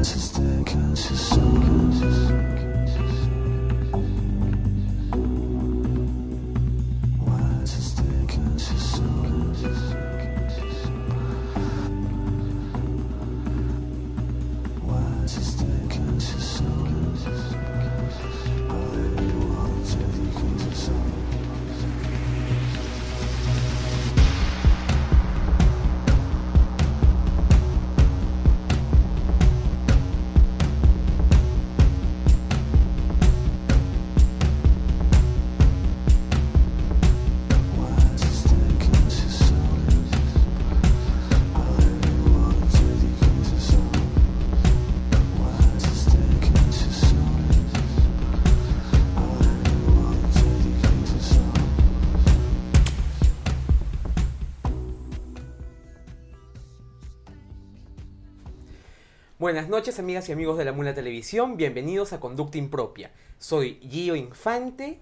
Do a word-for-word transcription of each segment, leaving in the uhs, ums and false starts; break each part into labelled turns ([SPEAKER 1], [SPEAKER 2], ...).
[SPEAKER 1] Buenas noches, amigas y amigos de la Mula Televisión, bienvenidos a Conducta Impropia. Soy Gio Infante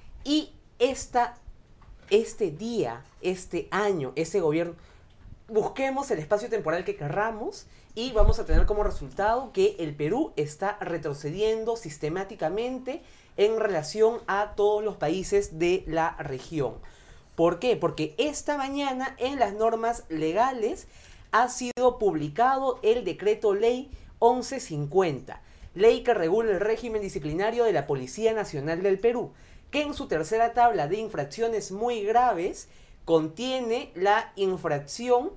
[SPEAKER 1] y esta, este día, este año, este gobierno, busquemos el espacio temporal que querramos y vamos a tener como resultado que el Perú está retrocediendo sistemáticamente en relación a todos los países de la región. ¿Por qué? Porque esta mañana en las normas legales ha sido publicado el decreto ley once cincuenta, ley que regula el régimen disciplinario de la Policía Nacional del Perú, que en su tercera tabla de infracciones muy graves contiene la infracción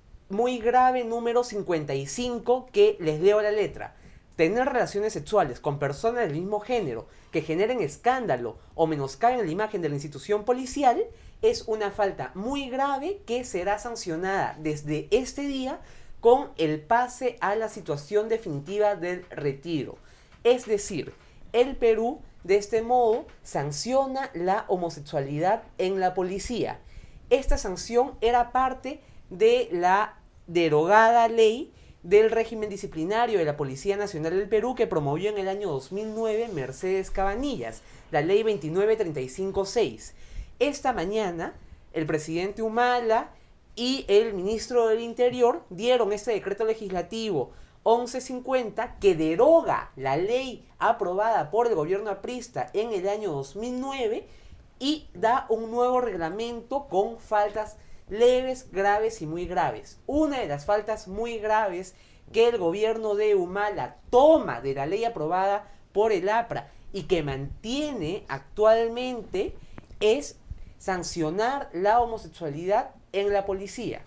[SPEAKER 1] muy grave número cincuenta y cinco, que les leo la letra: tener relaciones sexuales con personas del mismo género que generen escándalo o menoscaben la imagen de la institución policial es una falta muy grave que será sancionada desde este día con el pase a la situación definitiva del retiro. Es decir, el Perú de este modo sanciona la homosexualidad en la policía. Esta sanción era parte de la derogada ley del régimen disciplinario de la Policía Nacional del Perú que promovió en el año dos mil nueve Mercedes Cabanillas, la ley veintinueve treinta y cinco seis. Esta mañana, el presidente Humala y el ministro del Interior dieron este decreto legislativo once cincuenta que deroga la ley aprobada por el gobierno aprista en el año dos mil nueve y da un nuevo reglamento con faltas leves, graves y muy graves. Una de las faltas muy graves que el gobierno de Humala toma de la ley aprobada por el APRA y que mantiene actualmente es sancionar la homosexualidad en la policía.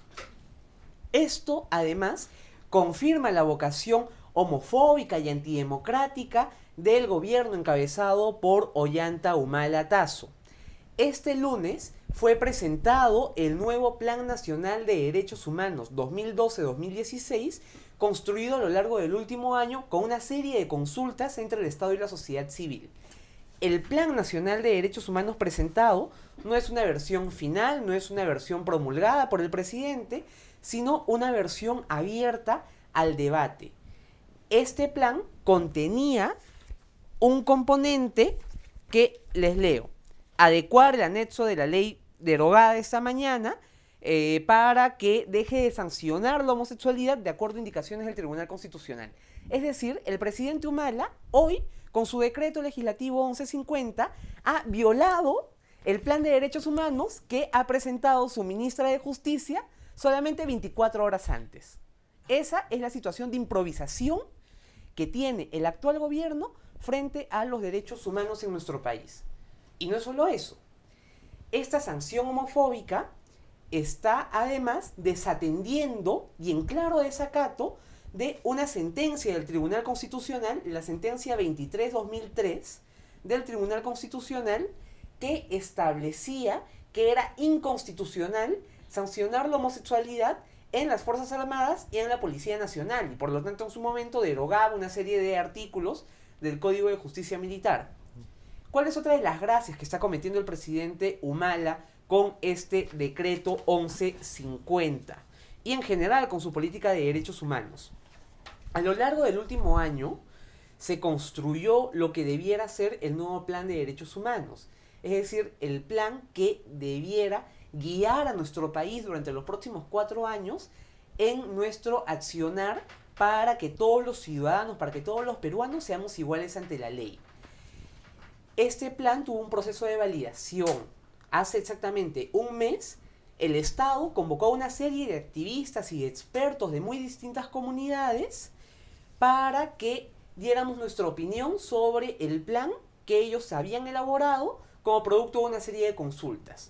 [SPEAKER 1] Esto, además, confirma la vocación homofóbica y antidemocrática del gobierno encabezado por Ollanta Humala Tazo. Este lunes fue presentado el nuevo Plan Nacional de Derechos Humanos dos mil doce a dos mil dieciséis, construido a lo largo del último año con una serie de consultas entre el Estado y la sociedad civil. El Plan Nacional de Derechos Humanos presentado no es una versión final, no es una versión promulgada por el presidente, sino una versión abierta al debate. Este plan contenía un componente que les leo: adecuar el anexo de la ley derogada esta mañana eh, para que deje de sancionar la homosexualidad de acuerdo a indicaciones del Tribunal Constitucional. Es decir, el presidente Humala hoy, con su decreto legislativo once cincuenta, ha violado el plan de derechos humanos que ha presentado su ministra de Justicia solamente veinticuatro horas antes. Esa es la situación de improvisación que tiene el actual gobierno frente a los derechos humanos en nuestro país. Y no es solo eso. Esta sanción homofóbica está además desatendiendo y en claro desacato de una sentencia del Tribunal Constitucional, la sentencia veintitrés barra dos mil tres del Tribunal Constitucional, que establecía que era inconstitucional sancionar la homosexualidad en las Fuerzas Armadas y en la Policía Nacional, y por lo tanto en su momento derogaba una serie de artículos del Código de Justicia Militar. ¿Cuál es otra de las gracias que está cometiendo el presidente Humala con este decreto once cincuenta y en general con su política de derechos humanos? A lo largo del último año se construyó lo que debiera ser el nuevo plan de derechos humanos, es decir, el plan que debiera guiar a nuestro país durante los próximos cuatro años en nuestro accionar para que todos los ciudadanos, para que todos los peruanos seamos iguales ante la ley. Este plan tuvo un proceso de validación. Hace exactamente un mes, el Estado convocó a una serie de activistas y de expertos de muy distintas comunidades para que diéramos nuestra opinión sobre el plan que ellos habían elaborado como producto de una serie de consultas.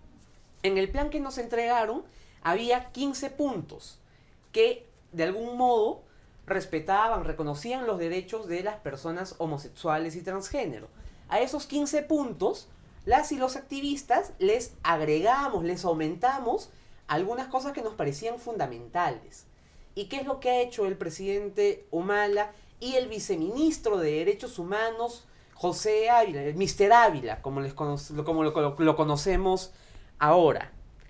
[SPEAKER 1] En el plan que nos entregaron había quince puntos que de algún modo respetaban, reconocían los derechos de las personas homosexuales y transgénero. A esos quince puntos, las y los activistas les agregamos, les aumentamos algunas cosas que nos parecían fundamentales. ¿Y qué es lo que ha hecho el presidente Humala y el viceministro de Derechos Humanos, José Ávila, el mister Ávila, como, les cono como lo, lo, lo conocemos ahora?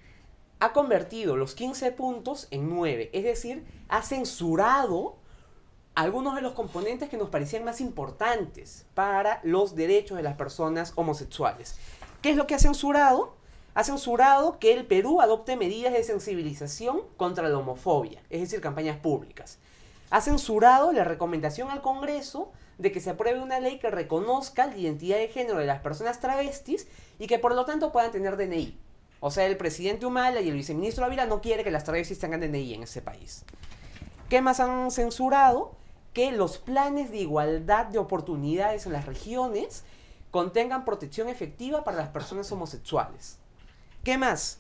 [SPEAKER 1] Ha convertido los quince puntos en nueve, es decir, ha censurado algunos de los componentes que nos parecían más importantes para los derechos de las personas homosexuales. ¿Qué es lo que ha censurado? Ha censurado que el Perú adopte medidas de sensibilización contra la homofobia, es decir, campañas públicas. Ha censurado la recomendación al Congreso de que se apruebe una ley que reconozca la identidad de género de las personas travestis y que por lo tanto puedan tener D N I. O sea, el presidente Humala y el viceministro Ávila no quiere que las travestis tengan D N I en ese país. ¿Qué más han censurado? Que los planes de igualdad de oportunidades en las regiones contengan protección efectiva para las personas homosexuales. ¿Qué más?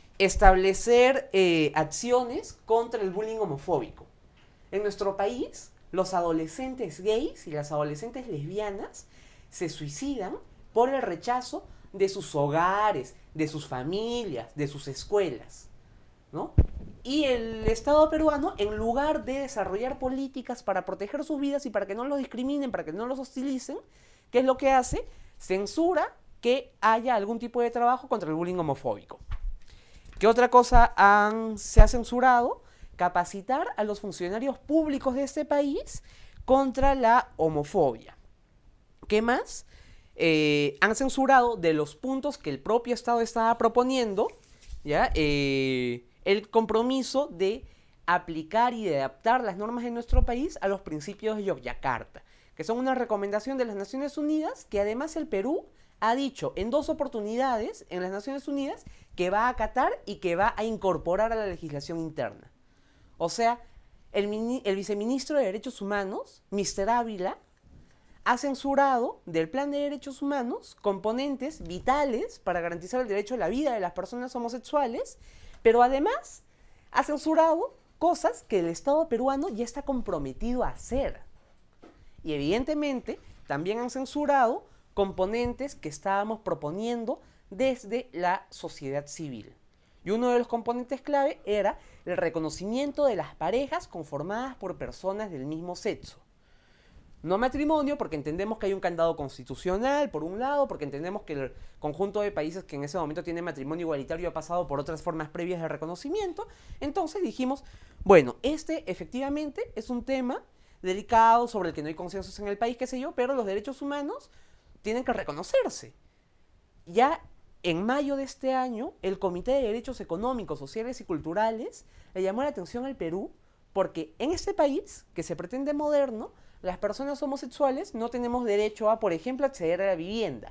[SPEAKER 1] Establecer eh, acciones contra el bullying homofóbico. En nuestro país, los adolescentes gays y las adolescentes lesbianas se suicidan por el rechazo de sus hogares, de sus familias, de sus escuelas, ¿no? Y el Estado peruano, en lugar de desarrollar políticas para proteger sus vidas y para que no los discriminen, para que no los hostilicen, ¿qué es lo que hace? Censura que haya algún tipo de trabajo contra el bullying homofóbico. ¿Qué otra cosa han, se ha censurado? Capacitar a los funcionarios públicos de este país contra la homofobia. ¿Qué más? Eh, han censurado de los puntos que el propio Estado estaba proponiendo, ¿ya? Eh, el compromiso de aplicar y de adaptar las normas de nuestro país a los principios de Yogyakarta, que son una recomendación de las Naciones Unidas que además el Perú ha dicho en dos oportunidades en las Naciones Unidas que va a acatar y que va a incorporar a la legislación interna. O sea, el, el viceministro de Derechos Humanos, mister Ávila, ha censurado del Plan de Derechos Humanos componentes vitales para garantizar el derecho a la vida de las personas homosexuales, pero además ha censurado cosas que el Estado peruano ya está comprometido a hacer. Y evidentemente también han censurado componentes que estábamos proponiendo desde la sociedad civil. Y uno de los componentes clave era el reconocimiento de las parejas conformadas por personas del mismo sexo. No matrimonio, porque entendemos que hay un candado constitucional, por un lado, porque entendemos que el conjunto de países que en ese momento tienen matrimonio igualitario ha pasado por otras formas previas de reconocimiento. Entonces dijimos, bueno, este efectivamente es un tema delicado sobre el que no hay consensos en el país, qué sé yo, pero los derechos humanos tienen que reconocerse. Ya en mayo de este año, el Comité de Derechos Económicos, Sociales y Culturales le llamó la atención al Perú porque en este país, que se pretende moderno, las personas homosexuales no tenemos derecho a, por ejemplo, acceder a la vivienda.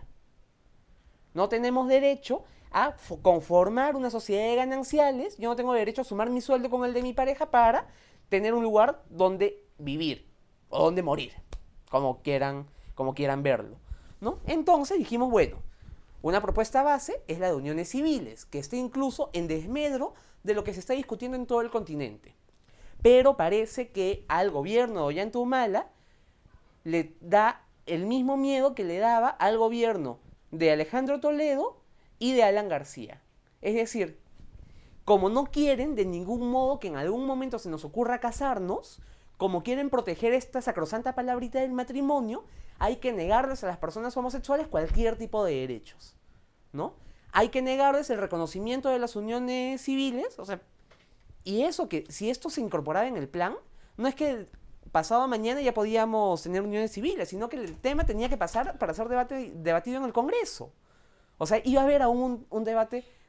[SPEAKER 1] No tenemos derecho a conformar una sociedad de gananciales. Yo no tengo derecho a sumar mi sueldo con el de mi pareja para tener un lugar donde vivir o donde morir, como quieran, como quieran verlo, ¿no? Entonces dijimos, bueno, una propuesta base es la de uniones civiles, que esté incluso en desmedro de lo que se está discutiendo en todo el continente. Pero parece que al gobierno de Ollanta Humala le da el mismo miedo que le daba al gobierno de Alejandro Toledo y de Alan García. Es decir, como no quieren de ningún modo que en algún momento se nos ocurra casarnos, como quieren proteger esta sacrosanta palabrita del matrimonio, hay que negarles a las personas homosexuales cualquier tipo de derechos, ¿no? Hay que negarles el reconocimiento de las uniones civiles, o sea, y eso que si esto se incorporaba en el plan, no es que pasado mañana ya podíamos tener uniones civiles, sino que el tema tenía que pasar para ser debate, debatido en el Congreso. O sea, iba a haber aún un, un debate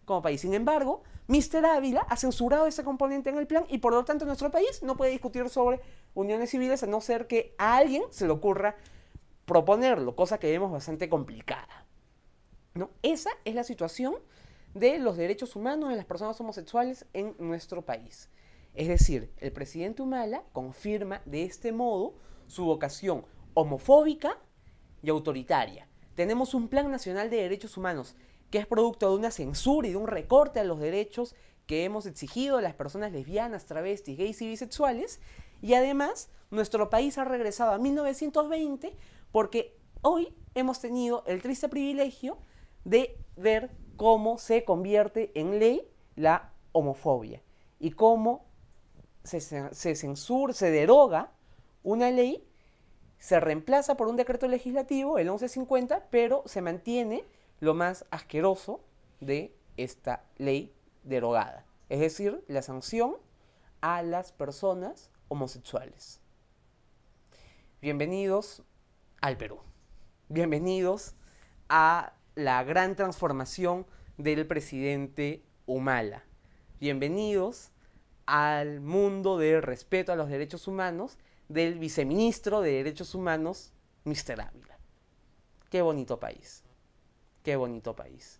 [SPEAKER 1] como país. Sin embargo, míster Ávila ha censurado ese componente en el plan y por lo tanto nuestro país no puede discutir sobre uniones civiles a no ser que a alguien se le ocurra proponerlo, cosa que vemos bastante complicada, ¿no? Esa es la situación de los derechos humanos de las personas homosexuales en nuestro país. Es decir, el presidente Humala confirma de este modo su vocación homofóbica y autoritaria. Tenemos un Plan Nacional de Derechos Humanos que es producto de una censura y de un recorte a los derechos que hemos exigido a las personas lesbianas, travestis, gays y bisexuales, y además nuestro país ha regresado a mil novecientos veinte porque hoy hemos tenido el triste privilegio de ver cómo se convierte en ley la homofobia y cómo se, se censura, se deroga una ley, se reemplaza por un decreto legislativo, el once cincuenta, pero se mantiene lo más asqueroso de esta ley derogada, es decir, la sanción a las personas homosexuales. Bienvenidos al Perú. Bienvenidos a la gran transformación del presidente Humala. Bienvenidos al mundo del respeto a los derechos humanos del viceministro de Derechos Humanos, míster Ávila. Qué bonito país. Qué bonito país.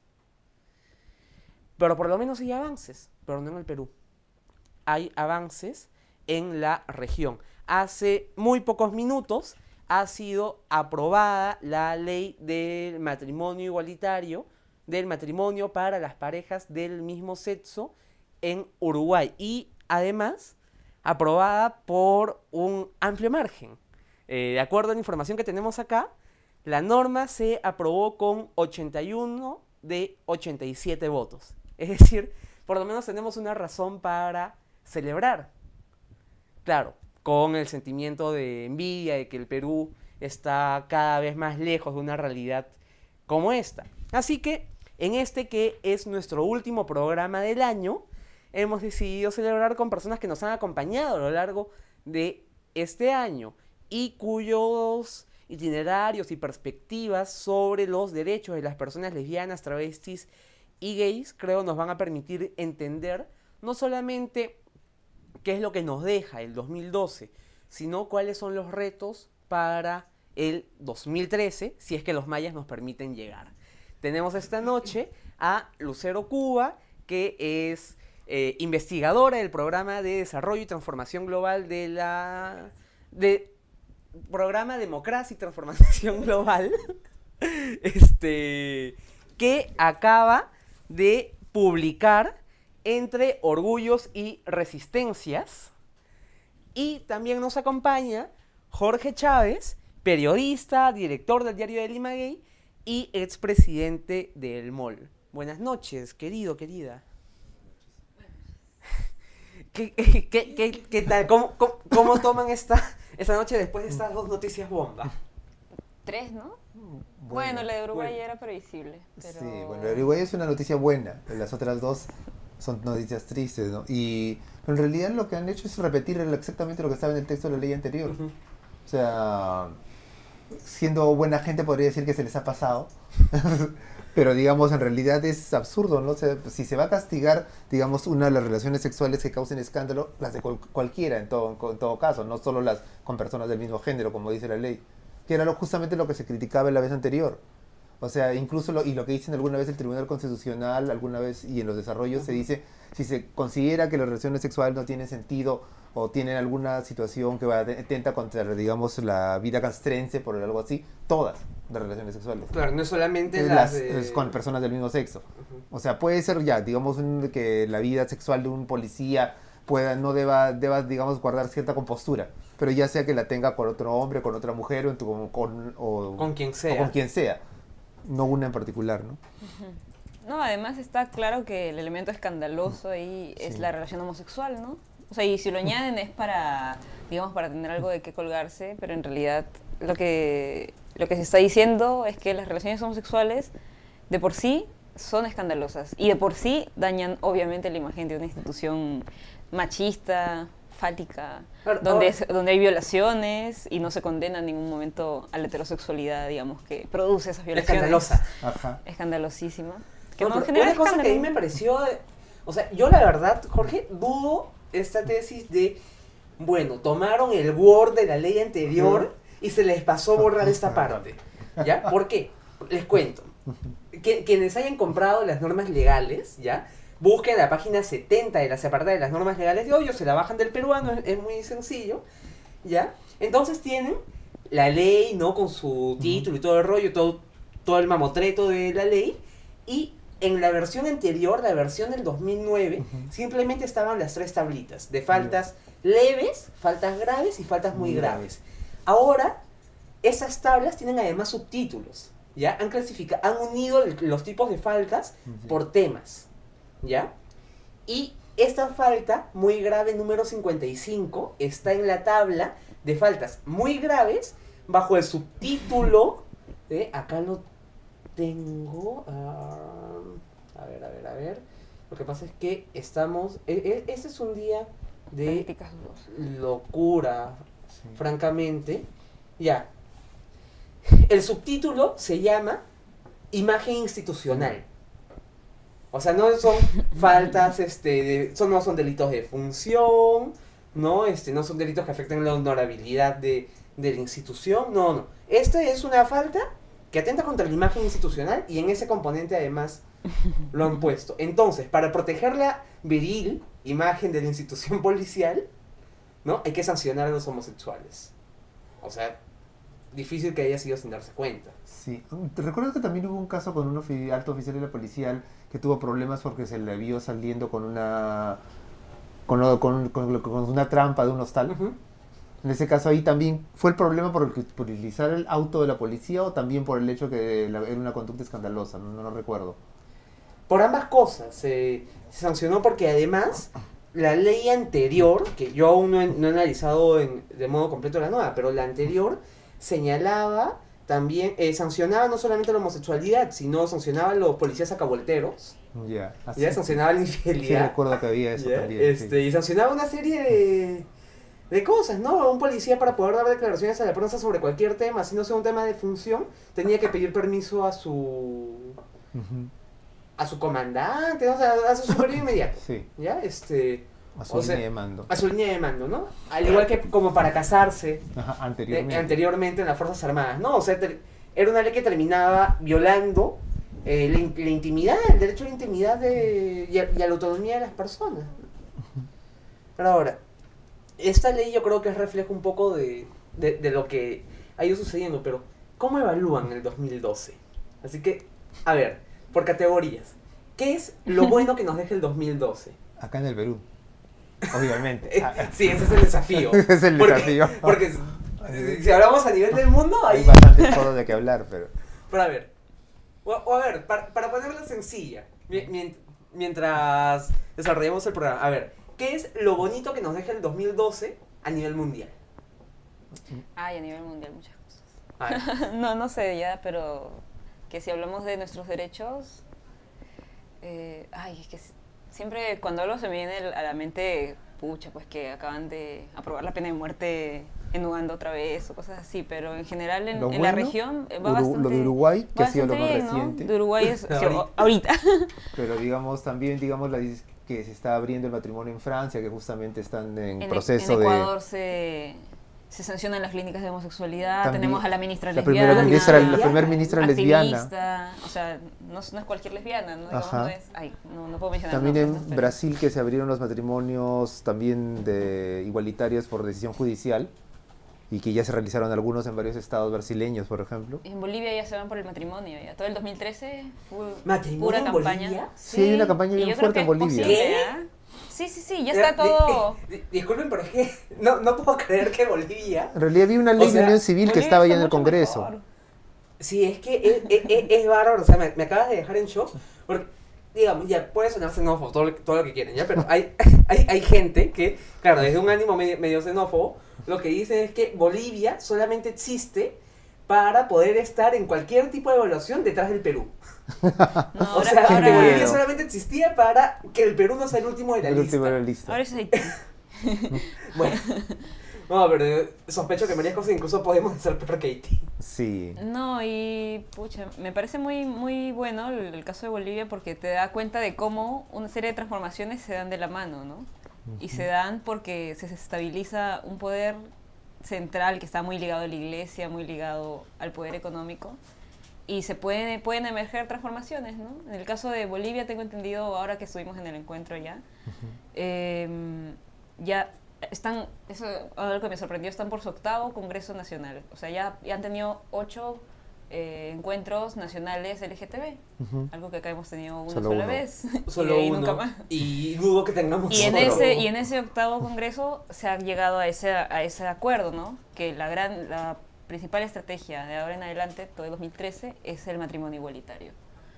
[SPEAKER 1] Pero por lo menos hay avances, pero no en el Perú. Hay avances en la región. Hace muy pocos minutos ha sido aprobada la ley del matrimonio igualitario, del matrimonio para las parejas del mismo sexo en Uruguay. Y además, aprobada por un amplio margen. Eh, de acuerdo a la información que tenemos acá, la norma se aprobó con ochenta y uno de ochenta y siete votos. Es decir, por lo menos tenemos una razón para celebrar. Claro, con el sentimiento de envidia de que el Perú está cada vez más lejos de una realidad como esta. Así que, en este que es nuestro último programa del año, hemos decidido celebrar con personas que nos han acompañado a lo largo de este año y cuyos itinerarios y perspectivas sobre los derechos de las personas lesbianas, travestis y gays creo nos van a permitir entender no solamente qué es lo que nos deja el dos mil doce, sino cuáles son los retos para el dos mil trece, si es que los mayas nos permiten llegar. Tenemos esta noche a Lucero Cuba, que es eh, investigadora del Programa de Desarrollo y Transformación Global de la... De, Programa Democracia y Transformación Global, este, que acaba de publicar Entre Orgullos y Resistencias. Y también nos acompaña Jorge Chávez, periodista, director del Diario de Lima Gay y expresidente del M O L. Buenas noches, querido, querida. ¿Qué, qué, qué, qué, qué tal? ¿Cómo, cómo, cómo toman esta, esta noche después de estas dos noticias bomba?
[SPEAKER 2] Tres, ¿no?
[SPEAKER 3] Bueno,
[SPEAKER 2] Bueno, la de Uruguay
[SPEAKER 3] bueno.
[SPEAKER 2] era previsible. Pero...
[SPEAKER 3] Sí, bueno, la de Uruguay es una noticia buena, las otras dos son noticias tristes, ¿no? Y pero en realidad lo que han hecho es repetir exactamente lo que estaba en el texto de la ley anterior.
[SPEAKER 1] Uh-huh.
[SPEAKER 3] O sea, siendo buena gente podría decir que se les ha pasado, pero digamos en realidad es absurdo, ¿no? O sea, si se va a castigar, digamos, una de las relaciones sexuales que causen escándalo, las de cual, cualquiera en todo, en todo caso, no solo las con personas del mismo género, como dice la ley, que era lo, justamente lo que se criticaba en la vez anterior. O sea, incluso, lo, y lo que dicen alguna vez el Tribunal Constitucional, alguna vez, y en los desarrollos uh-huh. se dice, si se considera que las relaciones sexuales no tienen sentido o tienen alguna situación que va atenta contra, digamos, la vida castrense, por algo así, todas las relaciones sexuales.
[SPEAKER 1] Claro, no es solamente
[SPEAKER 3] es
[SPEAKER 1] las,
[SPEAKER 3] las
[SPEAKER 1] de...
[SPEAKER 3] es con personas del mismo sexo.
[SPEAKER 1] Uh-huh.
[SPEAKER 3] O sea, puede ser ya, digamos, un, que la vida sexual de un policía pueda, no deba, deba, digamos, guardar cierta compostura, pero ya sea que la tenga con otro hombre, con otra mujer, o con, con, o,
[SPEAKER 1] con quien sea.
[SPEAKER 3] O con quien sea. No una en particular, ¿no?
[SPEAKER 2] Uh-huh. No, además está claro que el elemento escandaloso ahí sí. es la relación homosexual, ¿no? O sea, y si lo añaden es para, digamos, para tener algo de qué colgarse, pero en realidad lo que, lo que se está diciendo es que las relaciones homosexuales de por sí son escandalosas y de por sí dañan obviamente la imagen de una institución machista, fática, claro, donde, es, donde hay violaciones y no se condena en ningún momento a la heterosexualidad, digamos, que produce esas violaciones.
[SPEAKER 1] Escandalosa.
[SPEAKER 3] Ajá.
[SPEAKER 2] Escandalosísima. que
[SPEAKER 1] No,
[SPEAKER 2] no,
[SPEAKER 1] pero
[SPEAKER 2] genera
[SPEAKER 1] una cosa que a mí
[SPEAKER 2] escándalo.
[SPEAKER 1] me pareció, de- o sea, yo la verdad, Jorge, dudo esta tesis de, bueno, tomaron el Word de la ley anterior y se les pasó a borrar esta parte, ¿ya? ¿Por qué? Les cuento. Que- quienes hayan comprado las normas legales, ¿ya? Busquen la página setenta de la apartada de las normas legales de hoy, o se la bajan del peruano, es, es muy sencillo, ¿ya? Entonces tienen la ley, ¿no? Con su título y todo el rollo, todo, todo el mamotreto de la ley, y en la versión anterior, la versión del dos mil nueve,
[SPEAKER 3] Ujú.
[SPEAKER 1] simplemente estaban las tres tablitas de faltas leves, faltas graves y faltas muy
[SPEAKER 3] Muy
[SPEAKER 1] graves. Ahora, esas tablas tienen además subtítulos, ¿ya? Han clasificado, han unido el- los tipos de faltas
[SPEAKER 3] Ujú.
[SPEAKER 1] por temas, ¿ya? Y esta falta muy grave número cincuenta y cinco está en la tabla de faltas muy graves bajo el subtítulo de, acá lo tengo, ah, a ver, a ver, a ver, lo que pasa es que estamos, e- e- este es un día de
[SPEAKER 2] Políticas dudosas.
[SPEAKER 1] locura,
[SPEAKER 3] Sí.
[SPEAKER 1] francamente, ya. El subtítulo se llama Imagen institucional. O sea, no son faltas, este, de- son, no son delitos de función, no, este, no son delitos que afecten la honorabilidad de, de la institución, no, no. Esta es una falta que atenta contra la imagen institucional y en ese componente además lo han puesto. Entonces, para proteger la viril imagen de la institución policial, ¿no? Hay que sancionar a los homosexuales. O sea, difícil que haya sido sin darse cuenta.
[SPEAKER 3] Sí. ¿Te recuerdas que también hubo un caso con un ofi- alto oficial de la policía que tuvo problemas porque se le vio saliendo con una con, lo- con, con- con una trampa de un hostal?
[SPEAKER 1] Ujú.
[SPEAKER 3] En ese caso ahí también fue el problema por, el que- por utilizar el auto de la policía o también por el hecho que la- era una conducta escandalosa, no, no lo recuerdo.
[SPEAKER 1] Por ambas cosas se, se sancionó porque además la ley anterior, que yo aún no he, no he analizado en- de modo completo la nueva, pero la anterior señalaba también, eh, sancionaba no solamente la homosexualidad, sino sancionaba a los policías acabolteros,
[SPEAKER 3] Ya, así.
[SPEAKER 1] ya sancionaba la
[SPEAKER 3] Sí
[SPEAKER 1] infidelidad.
[SPEAKER 3] recuerdo que había eso
[SPEAKER 1] ¿ya?
[SPEAKER 3] también.
[SPEAKER 1] Este, y sancionaba una serie de, de cosas, ¿no? Un policía para poder dar declaraciones a la prensa sobre cualquier tema, si no sea un tema de función, tenía que pedir permiso a su
[SPEAKER 3] Sí. Ujú.
[SPEAKER 1] a su comandante, o sea, a su superior inmediato.
[SPEAKER 3] Sí,
[SPEAKER 1] ¿Ya? Este,
[SPEAKER 3] a su
[SPEAKER 1] O sea,
[SPEAKER 3] línea de mando.
[SPEAKER 1] a su línea de mando, ¿no? Al igual que como para casarse
[SPEAKER 3] Ajá,
[SPEAKER 1] eh,
[SPEAKER 3] anteriormente.
[SPEAKER 1] anteriormente en las Fuerzas Armadas, ¿no? O sea, ter- era una ley que terminaba violando eh, la, in- la intimidad, el derecho a la intimidad de, y, a, y a la autonomía de las personas. Pero ahora, esta ley yo creo que es reflejo un poco de, de, de lo que ha ido sucediendo, pero ¿cómo evalúan el dos mil doce? Así que, a ver, por categorías, ¿qué es lo bueno que nos deja el dos mil doce?
[SPEAKER 3] Acá en el Perú, obviamente.
[SPEAKER 1] Eh,
[SPEAKER 3] Ah,
[SPEAKER 1] Sí, ese es el desafío.
[SPEAKER 3] es el
[SPEAKER 1] Porque-
[SPEAKER 3] desafío.
[SPEAKER 1] Porque si- si hablamos a nivel del mundo,
[SPEAKER 3] Hay
[SPEAKER 1] ahí...
[SPEAKER 3] bastante todo de qué hablar, pero...
[SPEAKER 1] Pero a ver, o, o a ver, para, para ponerla sencilla, mi- mien- mientras desarrollamos el programa, a ver, ¿qué es lo bonito que nos deja el dos mil doce a nivel mundial?
[SPEAKER 2] Ay, a nivel mundial muchas cosas.
[SPEAKER 1] A ver,
[SPEAKER 2] No, no sé ya, pero que si hablamos de nuestros derechos, eh, ay, es que si- siempre cuando hablo se me viene a la mente, pucha, pues que acaban de aprobar la pena de muerte en Uganda otra vez o cosas así, pero en general en,
[SPEAKER 3] Lo
[SPEAKER 2] en la
[SPEAKER 3] bueno,
[SPEAKER 2] región eh, va
[SPEAKER 3] Uru-
[SPEAKER 2] bastante.
[SPEAKER 3] lo de Uruguay, que
[SPEAKER 2] va
[SPEAKER 3] ha sido lo
[SPEAKER 2] bastante
[SPEAKER 3] más
[SPEAKER 2] bien, ¿no?
[SPEAKER 3] reciente.
[SPEAKER 2] De Uruguay es sí,
[SPEAKER 1] Ahorita.
[SPEAKER 2] ahorita.
[SPEAKER 3] Pero digamos también, digamos, la, dis- que se está abriendo el matrimonio en Francia, que justamente están en,
[SPEAKER 2] En,
[SPEAKER 3] proceso
[SPEAKER 2] en
[SPEAKER 3] de...
[SPEAKER 2] Ecuador se, se sancionan las clínicas de homosexualidad,
[SPEAKER 3] También,
[SPEAKER 2] tenemos a la ministra
[SPEAKER 3] la
[SPEAKER 2] lesbiana.
[SPEAKER 3] primera
[SPEAKER 1] ministra-
[SPEAKER 3] la primera ministra lesbiana.
[SPEAKER 2] activista, o sea, no, es- no es cualquier lesbiana, ¿no? Digamos,
[SPEAKER 3] Ajá.
[SPEAKER 2] no es, ay, no, no puedo mencionar
[SPEAKER 3] También
[SPEAKER 2] nombres,
[SPEAKER 3] en
[SPEAKER 2] ¿no? Pero-
[SPEAKER 3] Brasil, que se abrieron los matrimonios también de igualitarios por decisión judicial y que ya se realizaron algunos en varios estados brasileños, por ejemplo.
[SPEAKER 2] En Bolivia ya se van por el matrimonio, ya. Todo el dos mil trece fue
[SPEAKER 1] ¿Matrimonio
[SPEAKER 2] pura
[SPEAKER 1] en
[SPEAKER 2] campaña.
[SPEAKER 1] Bolivia?
[SPEAKER 3] Sí, hay una campaña
[SPEAKER 2] y
[SPEAKER 3] bien
[SPEAKER 2] yo creo
[SPEAKER 3] fuerte
[SPEAKER 2] que
[SPEAKER 3] en Bolivia.
[SPEAKER 2] es posible,
[SPEAKER 1] ¿Qué?
[SPEAKER 2] ¿ah? Sí, sí, sí, ya
[SPEAKER 1] Eh,
[SPEAKER 2] está
[SPEAKER 1] di-
[SPEAKER 2] todo.
[SPEAKER 1] di- di- disculpen, pero es que no, no puedo creer que Bolivia...
[SPEAKER 3] En realidad había una ley
[SPEAKER 1] O sea,
[SPEAKER 3] de unión civil que
[SPEAKER 2] Bolivia
[SPEAKER 3] estaba ya
[SPEAKER 2] está
[SPEAKER 3] en el
[SPEAKER 2] mucho
[SPEAKER 3] Congreso.
[SPEAKER 2] mejor.
[SPEAKER 1] Sí, es que es, es, es- es bárbaro, o sea, me, me acabas de dejar en shock, porque, digamos, ya puede sonar xenófobo, todo, lo- todo lo que quieren, ya, pero hay, hay, hay gente que, claro, desde un ánimo medio, medio xenófobo, lo que dice es que Bolivia solamente existe para poder estar en cualquier tipo de evaluación detrás del Perú.
[SPEAKER 2] No,
[SPEAKER 1] O
[SPEAKER 2] ahora,
[SPEAKER 1] sea, que
[SPEAKER 2] ahora,
[SPEAKER 1] Bolivia
[SPEAKER 3] miedo.
[SPEAKER 1] solamente existía para que el Perú no sea el último de la
[SPEAKER 3] El
[SPEAKER 1] lista.
[SPEAKER 3] último de la lista.
[SPEAKER 2] ahora es Haití.
[SPEAKER 1] Bueno, no, pero sospecho que María José incluso podemos ser peor que Haití.
[SPEAKER 3] Sí.
[SPEAKER 2] No, y pucha, me parece muy, muy bueno el, el caso de Bolivia porque te da cuenta de cómo una serie de transformaciones se dan de la mano, ¿no? Y se dan porque se estabiliza un poder central que está muy ligado a la iglesia, muy ligado al poder económico, y se pueden, pueden emerger transformaciones, ¿no? En el caso de Bolivia, tengo entendido, ahora que estuvimos en el encuentro ya,
[SPEAKER 3] Ujú.
[SPEAKER 2] eh, ya están, eso algo que me sorprendió, están por su octavo Congreso Nacional. O sea, ya, ya han tenido ocho eh, encuentros nacionales L G T B,
[SPEAKER 3] Ujú.
[SPEAKER 2] algo que acá hemos tenido una
[SPEAKER 3] Solo
[SPEAKER 2] sola
[SPEAKER 3] uno.
[SPEAKER 2] vez,
[SPEAKER 1] Solo
[SPEAKER 2] y de ahí
[SPEAKER 1] uno.
[SPEAKER 2] nunca más.
[SPEAKER 1] Y dudo que tengamos
[SPEAKER 2] Y en,
[SPEAKER 1] otro.
[SPEAKER 2] ese, y en ese octavo congreso se ha llegado a ese, a ese acuerdo, ¿no? Que la, gran, la principal estrategia de ahora en adelante, todo el dos mil trece, es el matrimonio igualitario.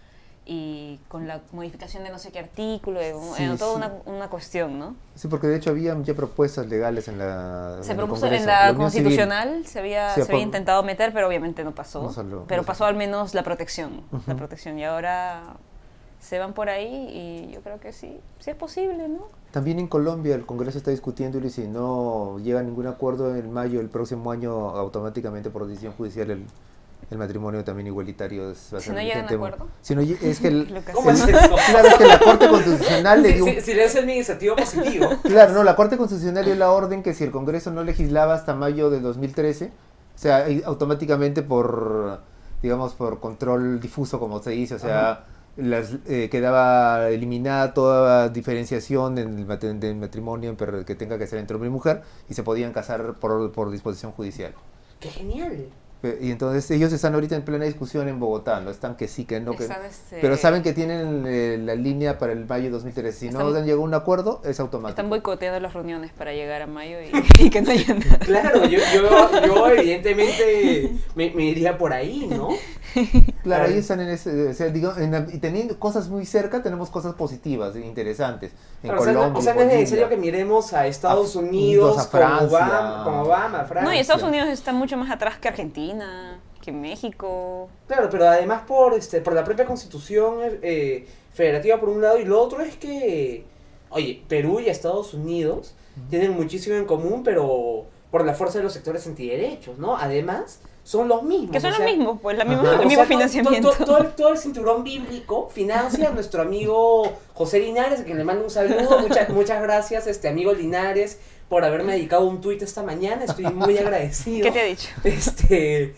[SPEAKER 2] Y con la modificación de no sé qué artículo, de,
[SPEAKER 3] Sí,
[SPEAKER 2] eh, toda
[SPEAKER 3] sí.
[SPEAKER 2] una, una cuestión, ¿no?
[SPEAKER 3] Sí, porque de hecho había ya propuestas legales en la
[SPEAKER 2] Se
[SPEAKER 3] en el
[SPEAKER 2] propuso
[SPEAKER 3] Congreso.
[SPEAKER 2] en la,
[SPEAKER 3] Unión Civil.
[SPEAKER 2] constitucional, se había,
[SPEAKER 3] Sí,
[SPEAKER 2] se había
[SPEAKER 3] por-
[SPEAKER 2] intentado meter, pero obviamente no pasó.
[SPEAKER 3] No salió,
[SPEAKER 2] pero
[SPEAKER 3] no
[SPEAKER 2] pasó
[SPEAKER 3] salió.
[SPEAKER 2] al menos la protección,
[SPEAKER 3] Ujú.
[SPEAKER 2] la protección. Y ahora se van por ahí y yo creo que sí, sí es posible, ¿no?
[SPEAKER 3] También en Colombia el Congreso está discutiendo y si no llega a ningún acuerdo en mayo del próximo año, automáticamente por decisión judicial el, el matrimonio también igualitario es, va a
[SPEAKER 2] Si
[SPEAKER 3] ser
[SPEAKER 2] no llegan a
[SPEAKER 3] vigente.
[SPEAKER 2] acuerdo.
[SPEAKER 3] Si no lle- es que el-
[SPEAKER 2] Lo que
[SPEAKER 1] ¿Cómo
[SPEAKER 2] hacemos.
[SPEAKER 1] es eso?
[SPEAKER 3] claro, es que la Corte Constitucional le
[SPEAKER 1] Si,
[SPEAKER 3] dio un-
[SPEAKER 1] si, si lees el administrativo positivo.
[SPEAKER 3] Claro, no, la Corte Constitucional dio la orden que si el Congreso no legislaba hasta mayo de dos mil trece, o sea, y automáticamente por, digamos, por control difuso, como se dice, o sea, las, eh, quedaba eliminada toda diferenciación en el mat- del matrimonio pero que tenga que ser entre hombre y mujer y se podían casar por, por disposición judicial.
[SPEAKER 1] ¡Qué genial!
[SPEAKER 3] Pe- Y entonces ellos están ahorita en plena discusión en Bogotá, no están que sí, que no, que...
[SPEAKER 2] Están, este,
[SPEAKER 3] Pero saben que tienen eh, la línea para el mayo de dos mil trece. Si no
[SPEAKER 2] Están-
[SPEAKER 3] han llegado a un acuerdo, es automático.
[SPEAKER 2] Están boicoteando las reuniones para llegar a mayo y, y que no haya nada.
[SPEAKER 1] Claro, yo, yo, yo evidentemente me, me iría por ahí, ¿no?
[SPEAKER 3] Claro,
[SPEAKER 1] Claro.
[SPEAKER 3] ahí están en ese, o sea, digo, en la- y teniendo cosas muy cerca, tenemos cosas positivas, e interesantes. En
[SPEAKER 1] Claro, o sea, no,
[SPEAKER 3] Colombia,
[SPEAKER 1] o sea,
[SPEAKER 3] en
[SPEAKER 1] no es
[SPEAKER 3] Bolivia.
[SPEAKER 1] necesario que miremos a Estados
[SPEAKER 3] A-
[SPEAKER 1] Unidos,
[SPEAKER 3] a
[SPEAKER 1] con
[SPEAKER 3] Francia.
[SPEAKER 1] Obama, con Obama, Francia.
[SPEAKER 2] No, y Estados Unidos está mucho más atrás que Argentina, que México.
[SPEAKER 1] Claro, pero además por este por la propia constitución eh, federativa por un lado y lo otro es que, oye, Perú y Estados Unidos tienen muchísimo en común, pero por la fuerza de los sectores antiderechos, ¿no? Además, son los mismos.
[SPEAKER 2] Que son
[SPEAKER 1] o
[SPEAKER 2] los
[SPEAKER 1] sea,
[SPEAKER 2] mismos, pues, la misma,
[SPEAKER 3] Ajá.
[SPEAKER 2] el
[SPEAKER 1] o
[SPEAKER 2] mismo
[SPEAKER 1] sea, to- to-
[SPEAKER 2] financiamiento.
[SPEAKER 1] to- todo, el, todo el cinturón bíblico financia a nuestro amigo José Linares, a quien le mando un saludo. Muchas, muchas gracias, este amigo Linares, por haberme dedicado un tuit esta mañana. Estoy muy agradecido.
[SPEAKER 2] ¿Qué te ha dicho?
[SPEAKER 1] Este,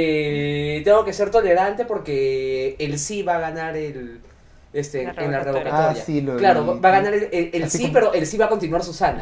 [SPEAKER 1] que tengo que ser tolerante porque el sí va a ganar el este
[SPEAKER 2] La
[SPEAKER 1] en la
[SPEAKER 2] revocatoria.
[SPEAKER 1] revocatoria.
[SPEAKER 3] Ah, sí, lo
[SPEAKER 1] claro,
[SPEAKER 3] vi.
[SPEAKER 1] va a ganar el, el- el
[SPEAKER 3] Así
[SPEAKER 1] sí,
[SPEAKER 3] como-
[SPEAKER 1] pero el sí va a continuar Susana.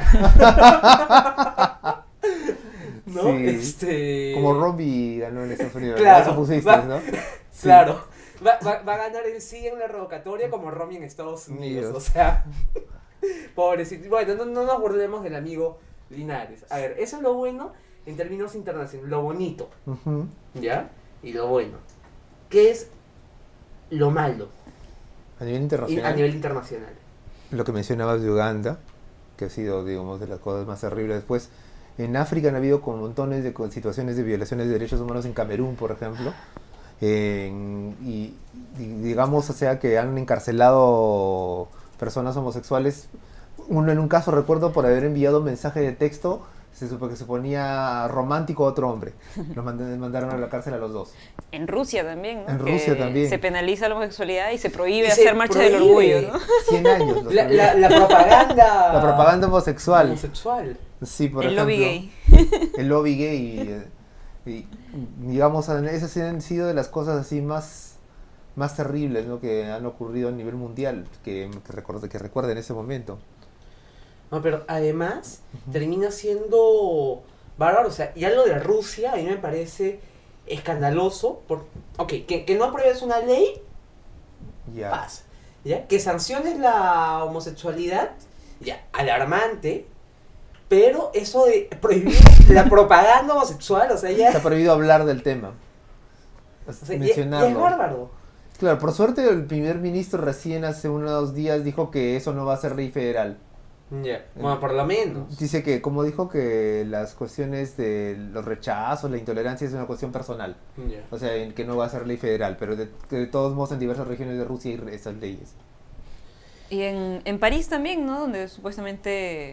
[SPEAKER 1] ¿No?
[SPEAKER 3] Sí.
[SPEAKER 1] Este
[SPEAKER 3] Como Robbie ganó en Estados Unidos.
[SPEAKER 1] Claro,
[SPEAKER 3] Eso pusiste,
[SPEAKER 1] va-
[SPEAKER 3] ¿no? Sí.
[SPEAKER 1] Claro. Va, va, va a ganar el sí en la revocatoria como Romy en Estados Unidos.
[SPEAKER 3] Unidos.
[SPEAKER 1] O sea, pobrecito. Bueno, no, no nos burlemos del amigo Linares. A ver, eso es lo bueno en términos internacionales, lo bonito.
[SPEAKER 3] Ujú.
[SPEAKER 1] ¿Ya? Y lo bueno. ¿Qué es lo malo
[SPEAKER 3] A nivel
[SPEAKER 1] y-
[SPEAKER 3] internacional,
[SPEAKER 1] a nivel internacional?
[SPEAKER 3] lo que mencionabas de Uganda, que ha sido, digamos, de las cosas más terribles. Después, en África han habido con montones de con situaciones de violaciones de derechos humanos en Camerún, por ejemplo. En- y, y digamos, o sea, que han encarcelado personas homosexuales. Uno en un caso recuerdo por haber enviado un mensaje de texto, se supo que se ponía romántico a otro hombre. Los mand- mandaron a la cárcel a los dos.
[SPEAKER 2] En Rusia también, ¿no?
[SPEAKER 3] En
[SPEAKER 2] Que
[SPEAKER 3] Rusia también.
[SPEAKER 2] Se penaliza la homosexualidad y se prohíbe
[SPEAKER 1] Y se
[SPEAKER 2] hacer marcha del
[SPEAKER 1] prohíbe.
[SPEAKER 2] orgullo, ¿no?
[SPEAKER 3] cien años. los
[SPEAKER 1] La,
[SPEAKER 3] prohibieron.
[SPEAKER 1] la, la propaganda.
[SPEAKER 3] La propaganda homosexual.
[SPEAKER 1] Homosexual.
[SPEAKER 3] Sí, por
[SPEAKER 2] El
[SPEAKER 3] ejemplo.
[SPEAKER 2] lobby gay.
[SPEAKER 3] El lobby gay. Y, y, digamos, esas han sido de las cosas así más, más terribles, ¿no? Que han ocurrido a nivel mundial, que, que, recuerde, que recuerde en ese momento.
[SPEAKER 1] No, pero además termina siendo bárbaro. O sea, y algo de Rusia a mí me parece escandaloso. Por, ok, que, que no apruebes una ley,
[SPEAKER 3] Ya.
[SPEAKER 1] pasa. ¿Ya? Que sanciones la homosexualidad, ya, alarmante. Pero eso de prohibir la propaganda homosexual, o sea, ya,
[SPEAKER 3] Está prohibido hablar del tema.
[SPEAKER 1] o sea, ya- ya es
[SPEAKER 3] mencionarlo.
[SPEAKER 1] bárbaro.
[SPEAKER 3] Claro, por suerte el primer ministro recién hace unos días dijo que eso no va a ser ley federal.
[SPEAKER 1] Ya, bueno, por lo menos.
[SPEAKER 3] Dice que, como dijo, que las cuestiones de los rechazos, la intolerancia es una cuestión personal.
[SPEAKER 1] Ya.
[SPEAKER 3] O sea, en que no va a ser ley federal, pero de, que de todos modos en diversas regiones de Rusia hay esas leyes.
[SPEAKER 2] Y en, en París también, ¿no? Donde supuestamente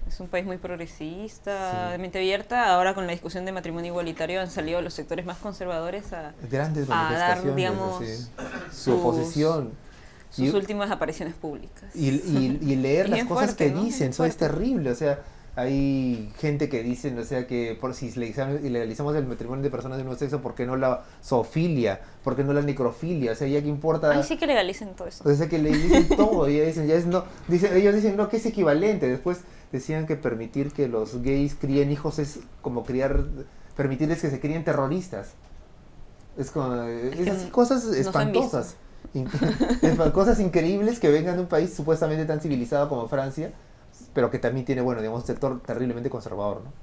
[SPEAKER 2] Es un país muy progresista,
[SPEAKER 3] Sí.
[SPEAKER 2] de mente abierta. Ahora con la discusión de matrimonio igualitario han salido los sectores más conservadores a,
[SPEAKER 3] Grandes
[SPEAKER 2] a dar,
[SPEAKER 3] manifestaciones,
[SPEAKER 2] digamos,
[SPEAKER 3] así. Su
[SPEAKER 2] sus-
[SPEAKER 3] oposición.
[SPEAKER 2] sus
[SPEAKER 3] Y-
[SPEAKER 2] últimas apariciones públicas.
[SPEAKER 3] Y, y, y leer
[SPEAKER 2] Es
[SPEAKER 3] las
[SPEAKER 2] bien
[SPEAKER 3] cosas
[SPEAKER 2] fuerte,
[SPEAKER 3] que
[SPEAKER 2] ¿no?
[SPEAKER 3] dicen,
[SPEAKER 2] Es
[SPEAKER 3] eso es
[SPEAKER 2] fuerte.
[SPEAKER 3] terrible. O sea, hay gente que dicen, o sea, que por si legalizamos, legalizamos el matrimonio de personas de un sexo, ¿por qué no la zoofilia? ¿Por qué no la necrofilia? O sea, ya que importa.
[SPEAKER 2] Ay, sí que legalicen todo eso.
[SPEAKER 3] O sea, que le dicen todo. Y ya dicen, ya es no, dicen, ellos dicen, no, que es equivalente. Después decían que permitir que los gays críen hijos es como criar, permitirles que se críen terroristas. Es como, es
[SPEAKER 2] que
[SPEAKER 3] así, cosas
[SPEAKER 2] no se han
[SPEAKER 3] espantosas. In- es- cosas increíbles que vengan de un país supuestamente tan civilizado como Francia, pero que también tiene, bueno, digamos, un sector terriblemente conservador, ¿no?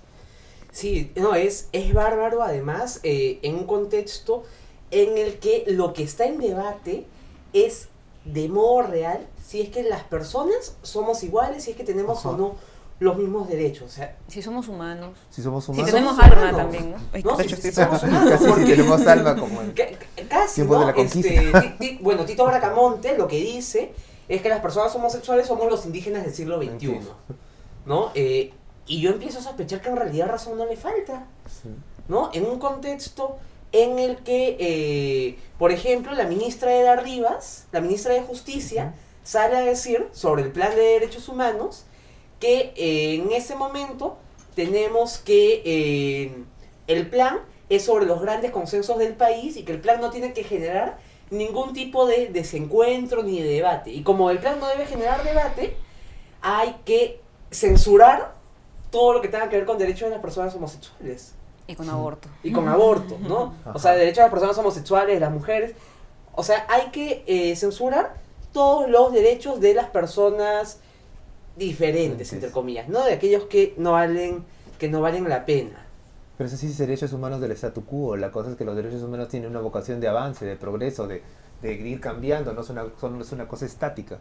[SPEAKER 1] Sí, no, es, es bárbaro además eh, en un contexto en el que lo que está en debate es de modo real si es que las personas somos iguales, si es que tenemos
[SPEAKER 3] Ajá.
[SPEAKER 1] o no los mismos derechos. O sea,
[SPEAKER 2] Si somos humanos.
[SPEAKER 3] Si somos
[SPEAKER 2] Si
[SPEAKER 3] humanos,
[SPEAKER 2] tenemos
[SPEAKER 1] somos
[SPEAKER 2] alma
[SPEAKER 1] humanos.
[SPEAKER 2] también, ¿no? Ay,
[SPEAKER 1] No,
[SPEAKER 2] de
[SPEAKER 1] si-
[SPEAKER 2] hecho,
[SPEAKER 1] si
[SPEAKER 2] estoy-
[SPEAKER 1] somos humanos,
[SPEAKER 3] casi
[SPEAKER 1] porque-
[SPEAKER 3] tenemos alma como en
[SPEAKER 1] ca- ca- casi,
[SPEAKER 3] tiempos
[SPEAKER 1] ¿no?
[SPEAKER 3] de la conquista.
[SPEAKER 1] Este, ti- ti- bueno, Tito Bracamonte lo que dice es que las personas homosexuales somos los indígenas del siglo veintiuno, ¿no? Eh, y yo empiezo a sospechar que en realidad razón no le falta.
[SPEAKER 3] Sí.
[SPEAKER 1] ¿No? En un contexto en el que, eh, por ejemplo, la ministra Eda Rivas, la ministra de Justicia,
[SPEAKER 3] Ujú.
[SPEAKER 1] sale a decir sobre el plan de derechos humanos que eh, en ese momento tenemos que eh, el plan es sobre los grandes consensos del país y que el plan no tiene que generar ningún tipo de desencuentro ni de debate. Y como el plan no debe generar debate, hay que censurar todo lo que tenga que ver con derechos de las personas homosexuales.
[SPEAKER 2] Y con aborto.
[SPEAKER 1] Y con aborto, ¿no?
[SPEAKER 3] Ajá.
[SPEAKER 1] O sea, derechos de las personas homosexuales, de las mujeres. O sea, hay que eh, censurar todos los derechos de las personas diferentes,
[SPEAKER 3] Diferentes.
[SPEAKER 1] entre comillas, ¿no? De aquellos que no valen, que no valen la pena.
[SPEAKER 3] Pero eso sí es derechos humanos del statu quo. La cosa es que los derechos humanos tienen una vocación de avance, de progreso, de, de ir cambiando, no es una, son- no es una cosa estática.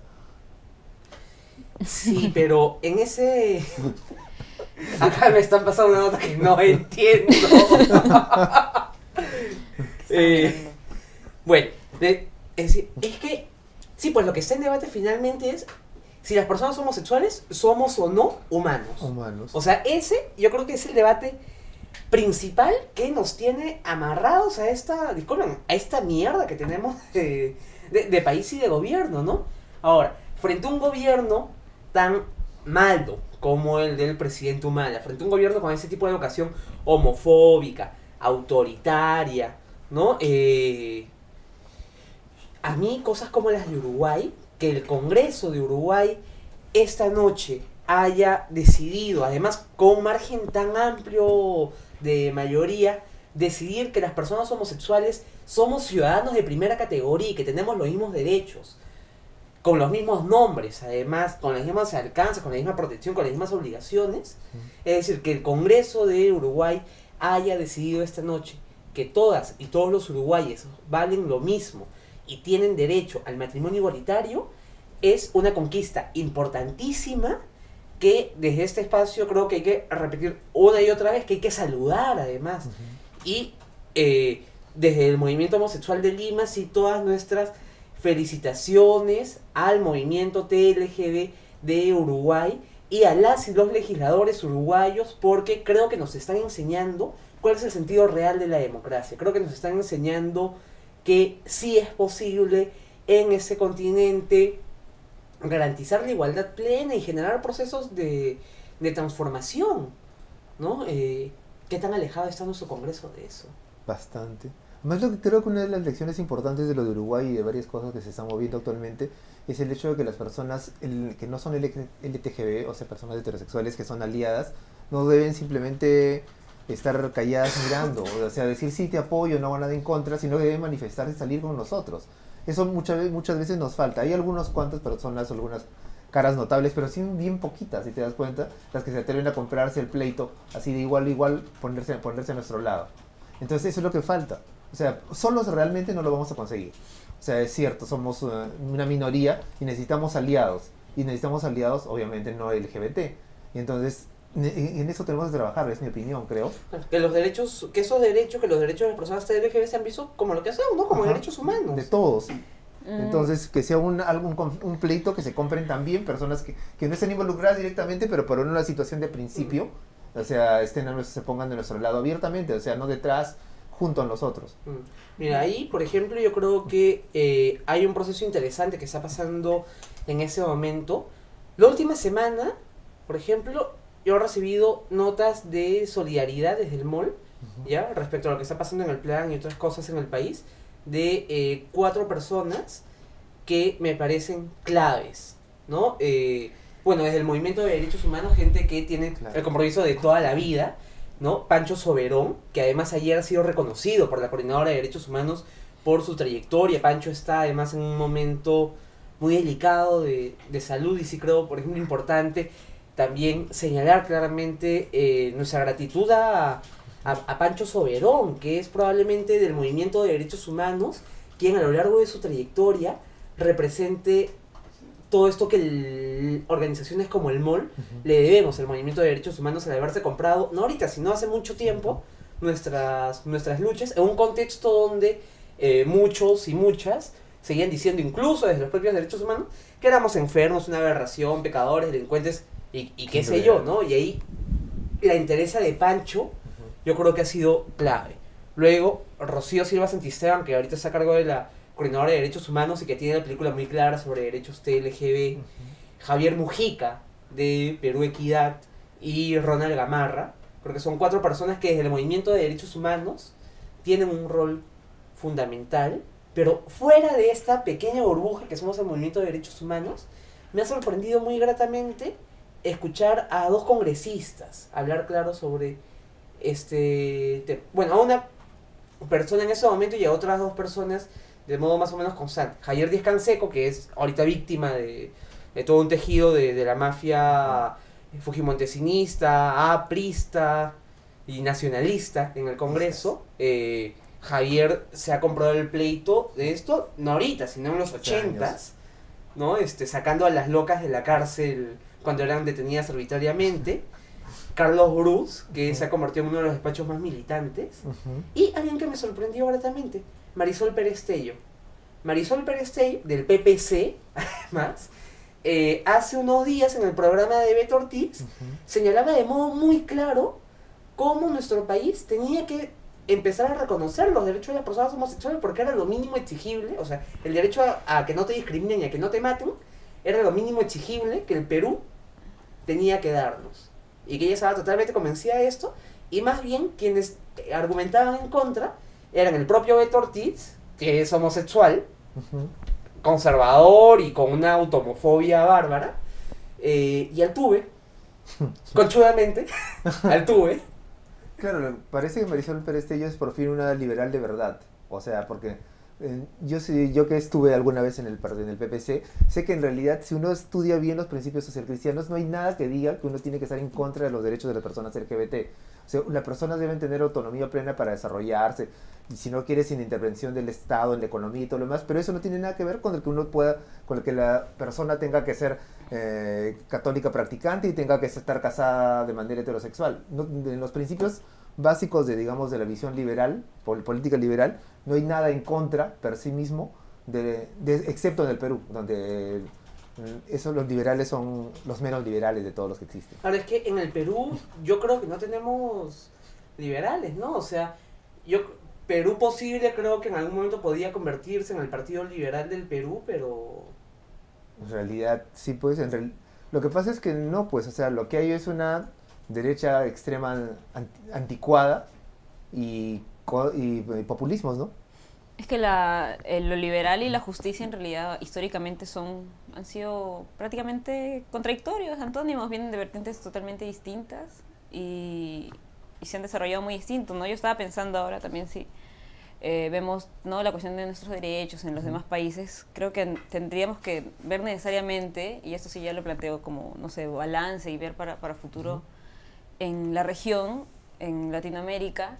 [SPEAKER 1] Sí, pero en ese... Acá me están pasando una nota que no entiendo. Eh, Bueno, de- es decir, es que, sí, pues lo que está en debate finalmente es si las personas homosexuales somos o no humanos.
[SPEAKER 3] Humanos.
[SPEAKER 1] O sea, ese yo creo que es el debate principal que nos tiene amarrados a esta, disculpen, a esta mierda que tenemos de, de- de país y de gobierno, ¿no? Ahora, frente a un gobierno tan malo como el del presidente Humala, frente a un gobierno con ese tipo de vocación homofóbica, autoritaria, ¿no? Eh, a mí cosas como las de Uruguay, que el Congreso de Uruguay esta noche haya decidido, además con un margen tan amplio de mayoría, decidir que las personas homosexuales somos ciudadanos de primera categoría y que tenemos los mismos derechos, con los mismos nombres, además, con los mismos alcances, con la misma protección, con las mismas obligaciones. Es decir, que el Congreso de Uruguay haya decidido esta noche que todas y todos los uruguayos valen lo mismo y tienen derecho al matrimonio igualitario, es una conquista importantísima que desde este espacio creo que hay que repetir una y otra vez, que hay que saludar además.
[SPEAKER 3] Ujú.
[SPEAKER 1] Y eh, desde el movimiento homosexual de Lima, sí, todas nuestras felicitaciones al movimiento T L G B de Uruguay y a las y los legisladores uruguayos, porque creo que nos están enseñando cuál es el sentido real de la democracia. Creo que nos están enseñando que sí es posible en ese continente garantizar la igualdad plena y generar procesos de, de transformación, ¿no? Eh, ¿Qué tan alejado está nuestro Congreso de eso?
[SPEAKER 3] Bastante. Más lo que creo que una de las lecciones importantes de lo de Uruguay y de varias cosas que se están moviendo actualmente es el hecho de que las personas el- que no son L G T B, o sea, personas heterosexuales que son aliadas, no deben simplemente estar calladas mirando, o sea, decir sí te apoyo, no hago nada en contra, sino que deben manifestarse y salir con nosotros. Eso muchas veces, muchas veces nos falta. Hay algunas cuantas personas, algunas caras notables, pero sí bien poquitas, si te das cuenta, las que se atreven a comprarse el pleito, así de igual a igual, ponerse, ponerse a nuestro lado. Entonces eso es lo que falta. O sea, solos realmente no lo vamos a conseguir. O sea, es cierto, somos uh, una minoría y necesitamos aliados. Y necesitamos aliados, obviamente, no L G B T. Y entonces, en, en eso tenemos que trabajar, es mi opinión, creo.
[SPEAKER 1] Que los derechos, que esos derechos, que los derechos de las personas L G B T se han visto como lo que son, ¿no? Como
[SPEAKER 3] Ajá.
[SPEAKER 1] derechos humanos.
[SPEAKER 3] De todos.
[SPEAKER 2] Mm.
[SPEAKER 3] Entonces, que sea un, algún, con- un pleito que se compren también personas que, que no estén involucradas directamente, pero por una situación de principio, o sea, estén a nuestro- se pongan de nuestro lado abiertamente, o sea, no detrás, junto a nosotros.
[SPEAKER 1] Mm. Mira, ahí, por ejemplo, yo creo que eh, hay un proceso interesante que está pasando en ese momento. La última semana, por ejemplo, yo he recibido notas de solidaridad desde el mall, ¿ya? Respecto a lo que está pasando en el plan y otras cosas en el país, de eh, cuatro personas que me parecen claves, ¿no? Eh, bueno, desde el movimiento de derechos humanos, gente que tiene
[SPEAKER 3] Claro.
[SPEAKER 1] el compromiso de toda la vida, ¿no? Pancho Soberón, que además ayer ha sido reconocido por la Coordinadora de Derechos Humanos por su trayectoria. Pancho está además en un momento muy delicado de, de salud y sí creo, por ejemplo, importante también señalar claramente eh, nuestra gratitud a, a, a Pancho Soberón, que es probablemente del movimiento de derechos humanos, quien a lo largo de su trayectoria represente todo esto que el- organizaciones como el MOL le debemos, el movimiento de derechos humanos, al haberse comprado, no ahorita, sino hace mucho tiempo, nuestras, nuestras luchas, en un contexto donde eh, muchos y muchas seguían diciendo, incluso desde los propios derechos humanos, que éramos enfermos, una aberración, pecadores, delincuentes y, y qué
[SPEAKER 3] Sin
[SPEAKER 1] sé
[SPEAKER 3] duda.
[SPEAKER 1] yo, ¿no? Y ahí la interesa de Pancho, yo creo que ha sido clave. Luego, Rocío Silva Santisteban, que ahorita está a cargo de la Coordinadora de Derechos Humanos y que tiene una película muy clara sobre derechos T L G B. Javier Mujica, de Perú Equidad, y Ronald Gamarra, porque son cuatro personas que desde el movimiento de derechos humanos tienen un rol fundamental, pero fuera de esta pequeña burbuja que somos el movimiento de derechos humanos, me ha sorprendido muy gratamente escuchar a dos congresistas hablar claro sobre este tema. Bueno, a una persona en ese momento y a otras dos personas de modo más o menos constante. Javier Díaz Canseco, que es ahorita víctima de, de todo un tejido de, de la mafia fujimontesinista, aprista y nacionalista en el Congreso. Eh, Javier se ha comprado el pleito de esto, no ahorita, sino en los ochentas, ¿no? Este, sacando a las locas de la cárcel cuando eran detenidas arbitrariamente. Carlos Bruce, que se ha convertido en uno de los despachos más militantes.
[SPEAKER 3] Ujú.
[SPEAKER 1] Y alguien que me sorprendió gratamente, Marisol Pérez Tello. Marisol Pérez Tello, del P P C, además, eh, hace unos días en el programa de Beto Ortiz,
[SPEAKER 3] Ujú.
[SPEAKER 1] señalaba de modo muy claro cómo nuestro país tenía que empezar a reconocer los derechos de las personas homosexuales porque era lo mínimo exigible, o sea, el derecho a, a que no te discriminen y a que no te maten, era lo mínimo exigible que el Perú tenía que darnos. Y que ella estaba totalmente convencida de esto, y más bien quienes argumentaban en contra eran el propio Beto Ortiz, que es homosexual,
[SPEAKER 3] Ujú.
[SPEAKER 1] conservador y con una automofobia bárbara, eh, y Altuve, conchudamente, Altuve.
[SPEAKER 3] Claro, parece que Marisol Pérez Tello es por fin una liberal de verdad. O sea, porque eh, yo sí, yo que estuve alguna vez en el, par- en el P P C, sé que en realidad si uno estudia bien los principios socialcristianos, no hay nada que diga que uno tiene que estar en contra de los derechos de las personas L G B T. O sea, las personas deben tener autonomía plena para desarrollarse, y si no quiere sin intervención del Estado, en la economía y todo lo demás, pero eso no tiene nada que ver con el que uno pueda, con el que la persona tenga que ser eh, católica practicante y tenga que estar casada de manera heterosexual. No, en los principios básicos de, digamos, de la visión liberal, pol- política liberal, no hay nada en contra, per sí mismo, de, de- excepto en el Perú, donde mm, esos los liberales son los menos liberales de todos los que existen.
[SPEAKER 1] Ahora es que en el Perú yo creo que no tenemos liberales, ¿no? O sea, yo Perú posible creo que en algún momento podía convertirse en el Partido Liberal del Perú, pero
[SPEAKER 3] En realidad, sí, pues, en real- lo que pasa es que no, pues, o sea, lo que hay es una derecha extrema anti- anticuada y, co- y, y populismos, ¿no?
[SPEAKER 2] Es que la, eh, lo liberal y la justicia en realidad históricamente son han sido prácticamente contradictorios, antónimos, vienen de vertientes totalmente distintas y, y se han desarrollado muy distintos, ¿no? Yo estaba pensando ahora también si eh, vemos, ¿no?, la cuestión de nuestros derechos en los demás países, creo que tendríamos que ver necesariamente, y esto sí ya lo planteo como, no sé, balance y ver para, para futuro en la región, en Latinoamérica,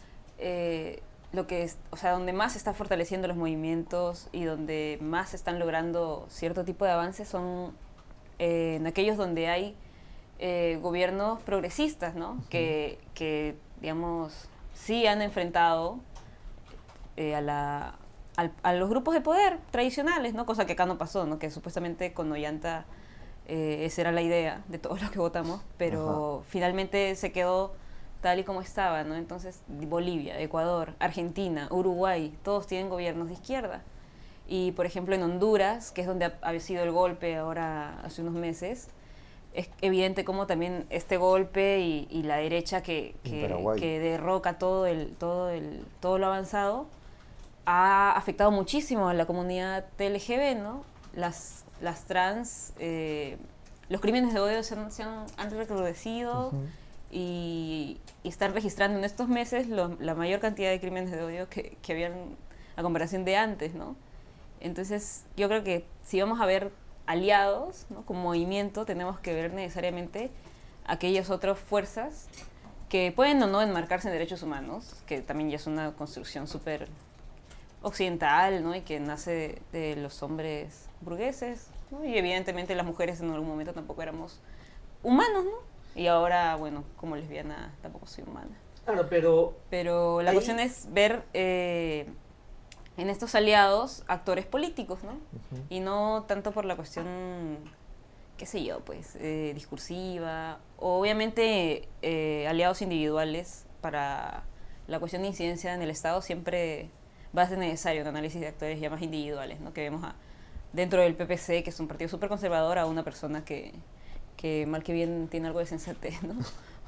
[SPEAKER 2] eh, lo que es, o sea, donde más se está fortaleciendo los movimientos y donde más se están logrando cierto tipo de avances son eh, en aquellos donde hay eh, gobiernos progresistas, ¿no? Uh-huh. que, que, digamos, sí han enfrentado eh, a, la, al, a los grupos de poder tradicionales, ¿no? Cosa que acá no pasó, ¿no? Que supuestamente con Ollanta eh, esa era la idea de todos los que votamos, pero Ajá. finalmente se quedó tal y como estaba, ¿no? Entonces, Bolivia, Ecuador, Argentina, Uruguay, todos tienen gobiernos de izquierda. Y, por ejemplo, en Honduras, que es donde ha, ha sido el golpe ahora hace unos meses, es evidente cómo también este golpe y, y la derecha que, que, que derroca todo, el, todo, el, todo lo avanzado ha afectado muchísimo a la comunidad L G B, ¿no? Las, las trans, eh, los crímenes de odio se han, se han, han recrudecido. Uh-huh. Y, y están registrando en estos meses lo, la mayor cantidad de crímenes de odio que, que habían a comparación de antes, ¿no? Entonces yo creo que si vamos a ver aliados, ¿no? Como movimiento, tenemos que ver necesariamente aquellas otras fuerzas que pueden o no enmarcarse en derechos humanos, que también ya es una construcción súper occidental, ¿no? Y que nace de, de los hombres burgueses, ¿no? Y evidentemente las mujeres en algún momento tampoco éramos humanos, ¿no? Y ahora, bueno, como lesbiana tampoco soy humana.
[SPEAKER 1] Claro, pero...
[SPEAKER 2] Pero la
[SPEAKER 1] ahí...
[SPEAKER 2] cuestión es ver eh, en estos aliados actores políticos, ¿no? Uh-huh. Y no tanto por la cuestión, qué sé yo, pues, eh, discursiva. O obviamente eh, aliados individuales para la cuestión de incidencia en el Estado siempre va a ser necesario un análisis de actores ya más individuales, ¿no? Que vemos a, dentro del P P C, que es un partido súper conservador, a una persona que... que mal que bien tiene algo de sensatez, ¿no?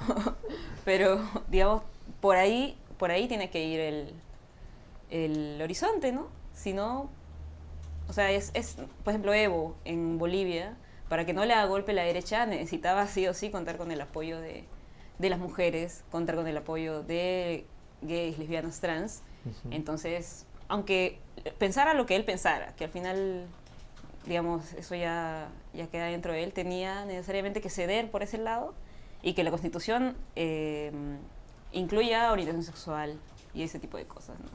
[SPEAKER 2] Pero, digamos, por ahí, por ahí tiene que ir el, el horizonte, ¿no? Si no, o sea, es, es, por ejemplo, Evo en Bolivia, para que no le haga golpe la derecha, necesitaba sí o sí contar con el apoyo de, de las mujeres, contar con el apoyo de gays, lesbianas, trans. Uh-huh. Entonces, aunque pensara lo que él pensara, que al final... digamos, eso ya, ya queda dentro de él, tenía necesariamente que ceder por ese lado y que la Constitución eh, incluya orientación sexual y ese tipo de cosas, ¿no?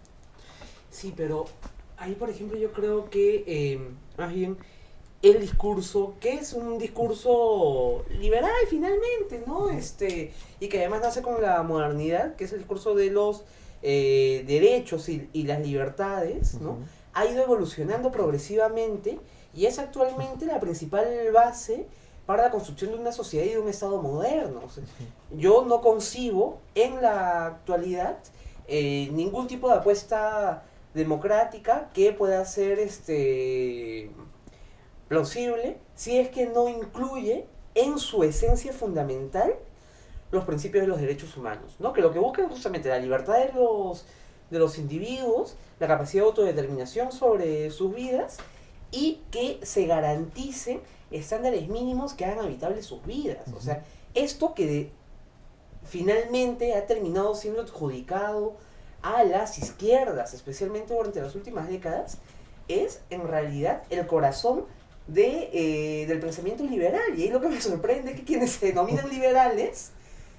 [SPEAKER 1] Sí, pero ahí, por ejemplo, yo creo que eh, más bien el discurso, que es un discurso liberal finalmente, ¿no? Este, y que además nace con la modernidad, que es el discurso de los eh, derechos y, y las libertades, ¿no? Uh-huh. Ha ido evolucionando progresivamente y es actualmente la principal base para la construcción de una sociedad y de un Estado moderno. O sea, yo no concibo en la actualidad eh, ningún tipo de apuesta democrática que pueda ser este, plausible si es que no incluye en su esencia fundamental los principios de los derechos humanos, ¿no? Que lo que busca es justamente la libertad de los... de los individuos, la capacidad de autodeterminación sobre sus vidas y que se garanticen estándares mínimos que hagan habitables sus vidas. Uh-huh. O sea, esto que de, finalmente ha terminado siendo adjudicado a las izquierdas, especialmente durante las últimas décadas, es en realidad el corazón de, eh, del pensamiento liberal. Y ahí lo que me sorprende es que quienes se denominan liberales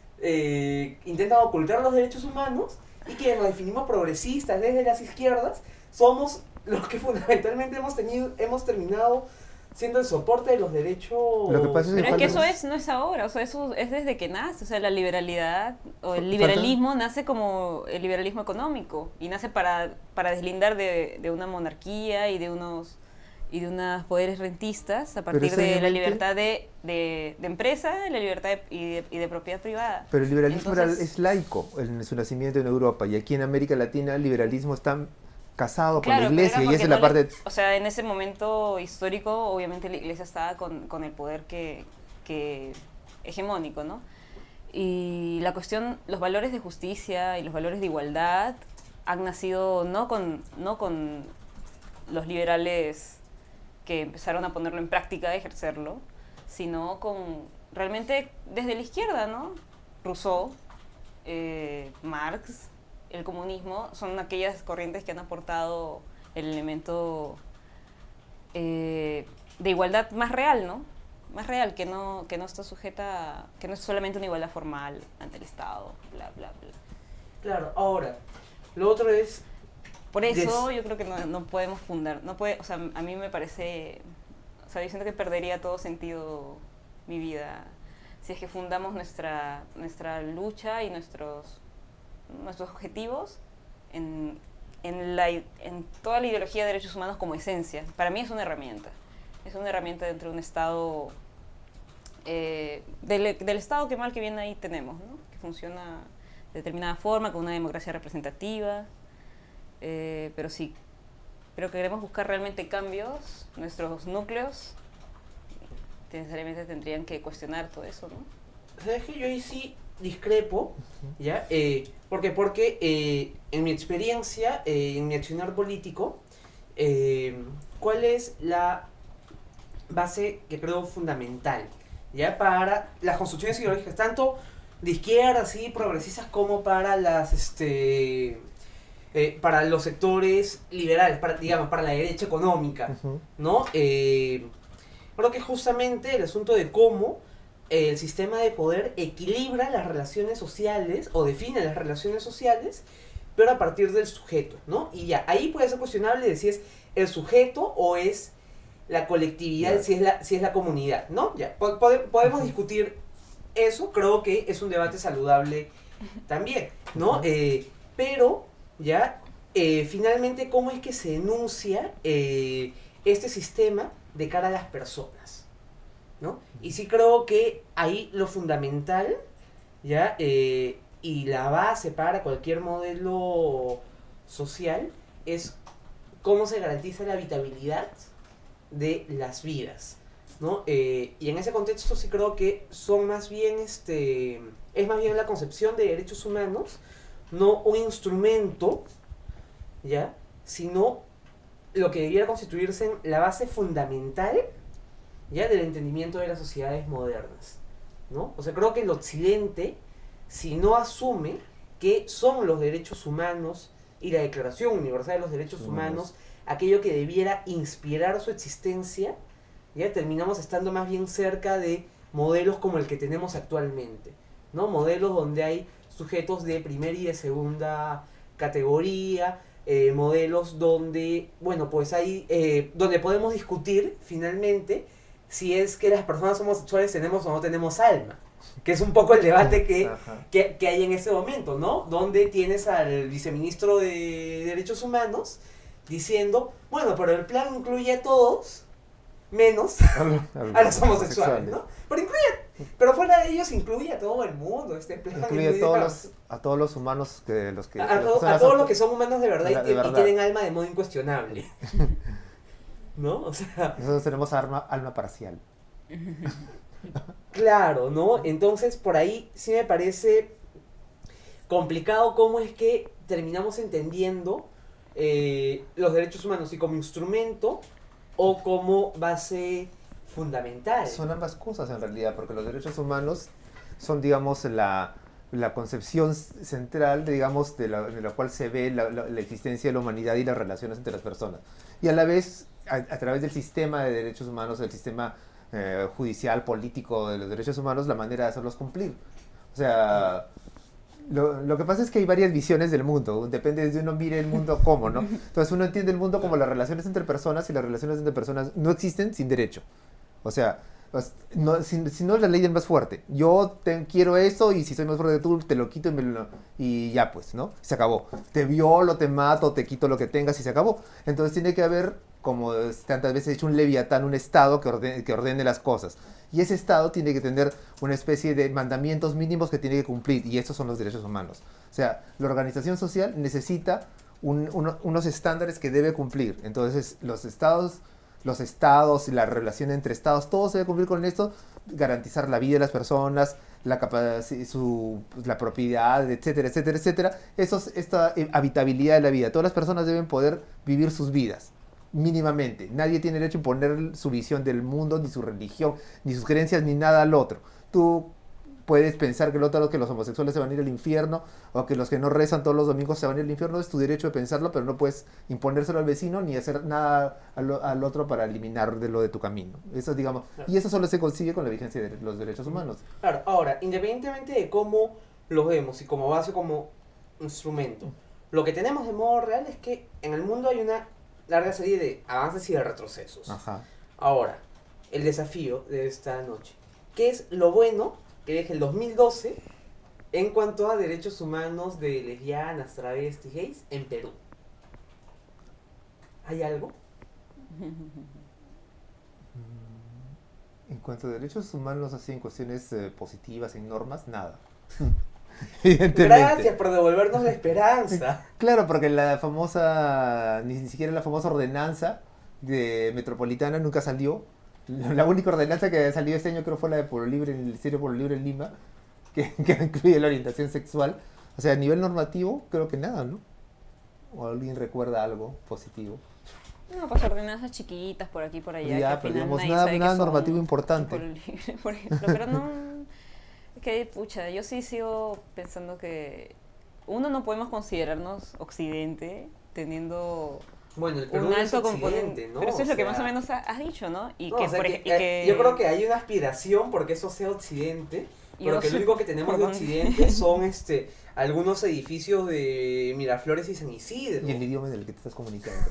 [SPEAKER 1] eh, intentan ocultar los derechos humanos, y que nos definimos progresistas desde las izquierdas, somos los que fundamentalmente hemos tenido, hemos terminado siendo el soporte de los derechos.
[SPEAKER 2] Lo que pasa es Pero es que eso es, no es ahora, o sea, eso es desde que nace, o sea, la liberalidad o el liberalismo ¿Falta? nace como el liberalismo económico y nace para, para deslindar de, de una monarquía y de unos y de unos poderes rentistas a partir de la libertad de, de, de empresa, la libertad de, y, de, y de propiedad privada.
[SPEAKER 3] Pero el liberalismo Entonces, es laico en su nacimiento en Europa, y aquí en América Latina el liberalismo está casado
[SPEAKER 2] claro,
[SPEAKER 3] con la iglesia, y esa es la
[SPEAKER 2] no
[SPEAKER 3] parte...
[SPEAKER 2] Le, o sea, en ese momento histórico, obviamente la iglesia estaba con, con el poder que, que hegemónico, ¿no? Y la cuestión, los valores de justicia y los valores de igualdad han nacido no con, no con los liberales que empezaron a ponerlo en práctica, a ejercerlo, sino con realmente desde la izquierda, ¿no? Rousseau, eh, Marx, el comunismo, son aquellas corrientes que han aportado el elemento eh, de igualdad más real, ¿no? Más real, que no, que no está sujeta, a, que no es solamente una igualdad formal ante el Estado, bla, bla, bla.
[SPEAKER 1] Claro, ahora, lo otro es...
[SPEAKER 2] Por eso yo creo que no, no podemos fundar, no puede, o sea, a mí me parece, o sea, yo siento que perdería todo sentido mi vida si es que fundamos nuestra, nuestra lucha y nuestros, nuestros objetivos en, en, la, en toda la ideología de derechos humanos como esencia. Para mí es una herramienta. Es una herramienta dentro de un Estado, eh, del, del Estado que mal que bien ahí tenemos, ¿no? Que funciona de determinada forma, con una democracia representativa. Eh, pero sí, pero que queremos buscar realmente cambios, nuestros núcleos necesariamente tendrían que cuestionar todo eso, ¿no?
[SPEAKER 1] ¿Sabes qué? Yo ahí sí discrepo, ¿ya? Eh, porque porque eh, en mi experiencia, eh, en mi accionar político, eh, ¿cuál es la base que creo fundamental, ¿ya? Para las construcciones ideológicas, tanto de izquierda, así, progresistas, como para las, este... Eh, para los sectores liberales, para, digamos, para la derecha económica,
[SPEAKER 3] Uh-huh.
[SPEAKER 1] ¿no? Eh, creo que justamente el asunto de cómo el sistema de poder equilibra las relaciones sociales o define las relaciones sociales, pero a partir del sujeto, ¿no? Y ya, ahí puede ser cuestionable de si es el sujeto o es la colectividad,
[SPEAKER 3] Yeah.
[SPEAKER 1] si es la, si es la comunidad, ¿no? Ya, po- pode- podemos discutir eso, creo que es un debate saludable también, ¿no?
[SPEAKER 3] Ujú.
[SPEAKER 1] Eh, pero, ya, eh, finalmente, ¿cómo es que se enuncia eh, este sistema de cara a las personas? ¿No? Y sí creo que ahí lo fundamental, ya, eh, y la base para cualquier modelo social es cómo se garantiza la habitabilidad de las vidas, ¿no? Eh, y en ese contexto sí creo que son más bien, este, es más bien la concepción de derechos humanos, no un instrumento, ¿ya? Sino lo que debiera constituirse en la base fundamental, ¿ya? Del entendimiento de las sociedades modernas, ¿no? O sea, creo que el occidente, si no asume que son los derechos humanos y la Declaración Universal de los Derechos Humanos aquello que debiera inspirar su existencia, ya terminamos estando más bien cerca de modelos como el que tenemos actualmente, ¿no? Modelos donde hay sujetos de primera y de segunda categoría, eh, modelos donde, bueno, pues hay, eh, donde podemos discutir finalmente si es que las personas homosexuales tenemos o no tenemos alma, que es un poco el debate que, que, que hay en este momento, ¿no? Donde tienes al viceministro de Derechos Humanos diciendo, bueno, pero el plan incluye a todos, menos a los homosexuales, ¿no? Pero incluye, pero fuera de ellos incluye a todo el mundo, este plan.
[SPEAKER 3] Incluye a todos los, a todos los humanos que los que...
[SPEAKER 1] A, a,
[SPEAKER 3] los
[SPEAKER 1] to, a todos los que son humanos de verdad,
[SPEAKER 3] de, de
[SPEAKER 1] y,
[SPEAKER 3] verdad.
[SPEAKER 1] y tienen alma de modo incuestionable. ¿No? O sea...
[SPEAKER 3] Nosotros tenemos alma, alma parcial.
[SPEAKER 1] Claro, ¿no? Entonces, por ahí sí me parece complicado cómo es que terminamos entendiendo eh, los derechos humanos, y como instrumento o como base fundamental.
[SPEAKER 3] Son ambas cosas en realidad, porque los derechos humanos son, digamos, la, la concepción central, digamos, de la, de la cual se ve la, la, la existencia de la humanidad y las relaciones entre las personas. Y a la vez, a, a través del sistema de derechos humanos, del sistema eh, judicial, político de los derechos humanos, la manera de hacerlos cumplir. O sea... Lo, lo que pasa es que hay varias visiones del mundo, depende de si uno mire el mundo cómo, ¿no? Entonces uno entiende el mundo como las relaciones entre personas, y las relaciones entre personas no existen sin derecho. O sea, pues, no, si, si no es la ley del más fuerte. Yo te, quiero eso, y si soy más fuerte que tú, te lo quito y, me lo, y ya pues, ¿no? Se acabó. Te violo, te mato, te quito lo que tengas y se acabó. Entonces tiene que haber, como tantas veces he dicho, un leviatán, un estado que ordene, que ordene las cosas. Y ese estado tiene que tener una especie de mandamientos mínimos que tiene que cumplir, y estos son los derechos humanos. O sea, la organización social necesita un, uno, unos estándares que debe cumplir. Entonces, los estados, los estados y la relación entre estados, todo se debe cumplir con esto, garantizar la vida de las personas, la capacidad, su, la propiedad, etcétera, etcétera, etcétera. Eso es esta habitabilidad de la vida. Todas las personas deben poder vivir sus vidas. Mínimamente. Nadie tiene derecho a imponer su visión del mundo, ni su religión, ni sus creencias, ni nada al otro. Tú puedes pensar que, el otro, que los homosexuales se van a ir al infierno, o que los que no rezan todos los domingos se van a ir al infierno. Es tu derecho de pensarlo, pero no puedes imponérselo al vecino ni hacer nada al, al otro para eliminar de lo de tu camino. Eso, digamos,
[SPEAKER 1] Claro.
[SPEAKER 3] y eso solo se consigue con la vigencia de los derechos humanos.
[SPEAKER 1] Claro, ahora, independientemente de cómo los vemos y como base, como instrumento, lo que tenemos de modo real es que en el mundo hay una larga serie de avances y de retrocesos.
[SPEAKER 3] Ajá.
[SPEAKER 1] Ahora, el desafío de esta noche. ¿Qué es lo bueno que deja el dos mil doce en cuanto a derechos humanos de lesbianas, travestis, gays en Perú? ¿Hay algo?
[SPEAKER 3] En cuanto a derechos humanos, así en cuestiones eh, positivas, en normas, nada. Evidentemente.
[SPEAKER 1] Gracias por devolvernos la esperanza.
[SPEAKER 3] Claro, porque la famosa, ni, ni siquiera la famosa ordenanza de metropolitana nunca salió. La única ordenanza que salió este año creo fue la de Pueblo Libre, el Ministerio de Pueblo Libre en Lima, que, que incluye la orientación sexual. O sea, a nivel normativo, creo que nada, ¿no? ¿O alguien recuerda algo positivo?
[SPEAKER 2] No, pues ordenanzas chiquitas por aquí por allá.
[SPEAKER 3] Ya,
[SPEAKER 2] que al
[SPEAKER 3] pero
[SPEAKER 2] final
[SPEAKER 3] digamos,
[SPEAKER 2] nadie
[SPEAKER 3] nada,
[SPEAKER 2] sabe que
[SPEAKER 3] nada
[SPEAKER 2] son
[SPEAKER 3] normativo importante.
[SPEAKER 2] pueblo libre, por ejemplo. Pero no. Es que, pucha, yo sí sigo pensando que uno no podemos considerarnos occidente teniendo
[SPEAKER 1] Bueno, el Perú
[SPEAKER 2] un
[SPEAKER 1] no es
[SPEAKER 2] alto
[SPEAKER 1] occidente,
[SPEAKER 2] componente.
[SPEAKER 1] ¿no?
[SPEAKER 2] Pero eso
[SPEAKER 1] O
[SPEAKER 2] es lo que
[SPEAKER 1] sea,
[SPEAKER 2] más o menos ha- has dicho, ¿no? Y
[SPEAKER 1] no,
[SPEAKER 2] que,
[SPEAKER 1] o sea,
[SPEAKER 2] por
[SPEAKER 1] que,
[SPEAKER 2] ej- y
[SPEAKER 1] eh,
[SPEAKER 2] que-
[SPEAKER 1] yo creo que hay una aspiración porque eso sea occidente,
[SPEAKER 2] y
[SPEAKER 1] pero
[SPEAKER 2] yo
[SPEAKER 1] que lo
[SPEAKER 2] sé
[SPEAKER 1] único que tenemos
[SPEAKER 2] por
[SPEAKER 1] de
[SPEAKER 2] dónde.
[SPEAKER 1] occidente son este algunos edificios de Miraflores y San Isidro.
[SPEAKER 3] Y el idioma en el que te estás comunicando.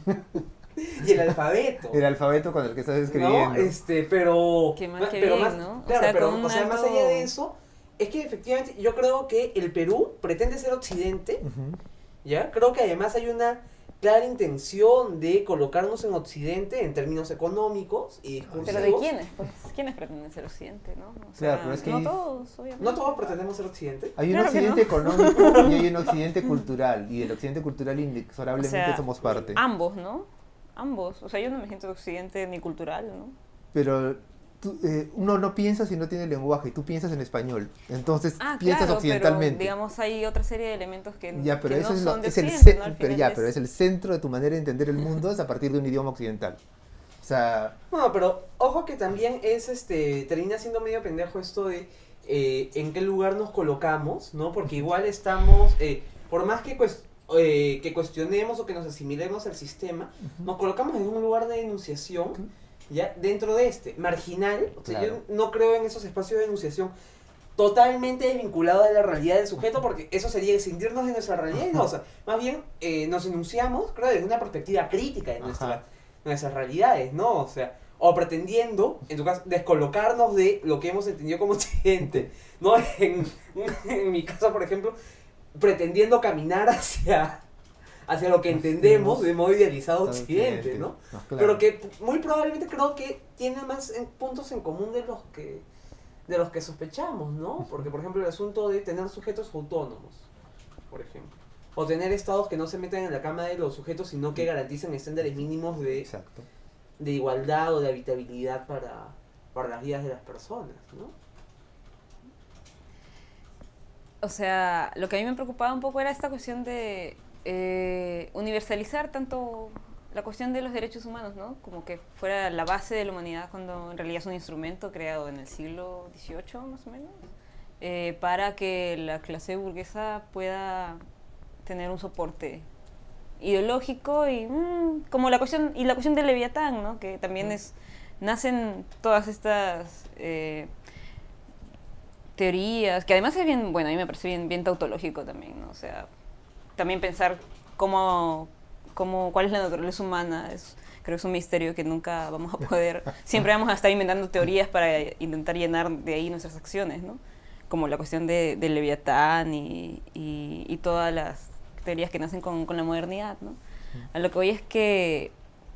[SPEAKER 1] Y el alfabeto.
[SPEAKER 3] El alfabeto con el que estás escribiendo.
[SPEAKER 1] No, este, pero.
[SPEAKER 2] Qué mal,
[SPEAKER 1] ma-
[SPEAKER 2] qué
[SPEAKER 1] pero
[SPEAKER 2] bien,
[SPEAKER 1] más,
[SPEAKER 2] ¿no? O
[SPEAKER 1] Claro,
[SPEAKER 2] sea,
[SPEAKER 1] pero,
[SPEAKER 2] con un
[SPEAKER 1] o sea, más
[SPEAKER 2] alto-
[SPEAKER 1] allá de eso, es que efectivamente yo creo que el Perú pretende ser occidente,
[SPEAKER 3] Ujú.
[SPEAKER 1] ¿ya? Creo que además hay una clara intención de colocarnos en occidente en términos económicos y discursivos.
[SPEAKER 2] ¿Pero de quiénes? Pues, ¿quiénes pretenden ser occidente, no? O sea,
[SPEAKER 3] Claro, pero es que
[SPEAKER 2] no
[SPEAKER 3] hay-
[SPEAKER 2] todos, obviamente.
[SPEAKER 1] No todos pretendemos ser occidente.
[SPEAKER 3] Hay un
[SPEAKER 2] Claro que
[SPEAKER 3] occidente
[SPEAKER 2] no.
[SPEAKER 3] económico y hay un occidente cultural. Y del occidente cultural inexorablemente
[SPEAKER 2] O sea,
[SPEAKER 3] somos parte.
[SPEAKER 2] Ambos, ¿no? Ambos. O sea, yo no me siento occidente ni cultural, ¿no?
[SPEAKER 3] Pero tú, eh, uno no piensa si no tiene lenguaje y tú piensas en español. Entonces
[SPEAKER 2] Ah,
[SPEAKER 3] piensas
[SPEAKER 2] claro,
[SPEAKER 3] occidentalmente.
[SPEAKER 2] pero digamos hay otra serie de elementos que,
[SPEAKER 3] Ya, pero
[SPEAKER 2] que
[SPEAKER 3] eso
[SPEAKER 2] no
[SPEAKER 3] es, lo-
[SPEAKER 2] son de
[SPEAKER 3] es el
[SPEAKER 2] occidente,
[SPEAKER 3] ce-
[SPEAKER 2] ¿no? Al
[SPEAKER 3] pero
[SPEAKER 2] final
[SPEAKER 3] ya,
[SPEAKER 2] es-
[SPEAKER 3] pero es el centro de tu manera de entender el mundo es a partir de un idioma occidental. O sea,
[SPEAKER 1] No, pero ojo que también es este. Termina siendo medio pendejo esto de eh, en qué lugar nos colocamos, ¿no? Porque igual estamos. Eh, por más que, cues- eh, que cuestionemos o que nos asimilemos al sistema, nos colocamos en un lugar de enunciación, ¿ya? Dentro de este, marginal. O sea,
[SPEAKER 3] Claro.
[SPEAKER 1] yo no creo en esos espacios de enunciación totalmente desvinculados de la realidad del sujeto, porque eso sería excindirnos de nuestra realidad. y No, o sea, más bien eh, nos enunciamos, creo, desde una perspectiva crítica de nuestra,
[SPEAKER 3] Ajá.
[SPEAKER 1] nuestras realidades, ¿no? O sea, o pretendiendo, en tu caso, descolocarnos de lo que hemos entendido como occidente, ¿no? En, en mi caso, por ejemplo, pretendiendo caminar hacia, hacia lo que entendemos de modo idealizado occidente, ¿no?
[SPEAKER 3] No, claro.
[SPEAKER 1] Pero que muy probablemente creo que tiene más en- puntos en común de los que de los que sospechamos, ¿no? Porque, por ejemplo, el asunto de tener sujetos autónomos, por ejemplo. O tener estados que no se metan en la cama de los sujetos, sino que garanticen estándares mínimos de,
[SPEAKER 3] Exacto.
[SPEAKER 1] de igualdad o de habitabilidad para, para las vidas de las personas, ¿no?
[SPEAKER 2] O sea, lo que a mí me preocupaba un poco era esta cuestión de eh, universalizar tanto la cuestión de los derechos humanos, ¿no? Como que fuera la base de la humanidad cuando en realidad es un instrumento creado en el siglo dieciocho, más o menos, eh, para que la clase burguesa pueda tener un soporte ideológico y mm, como la cuestión y la cuestión del Leviatán, ¿no? Que también es nacen todas estas eh, teorías, que además es bien, bueno, a mí me parece bien, bien tautológico también, ¿no? O sea, también pensar cómo, cómo, cuál es la naturaleza humana, es, creo que es un misterio que nunca vamos a poder, siempre vamos a estar inventando teorías para intentar llenar de ahí nuestras acciones, ¿no? Como la cuestión de, del Leviatán y, y, y todas las teorías que nacen con, con la modernidad, ¿no? A lo que voy es que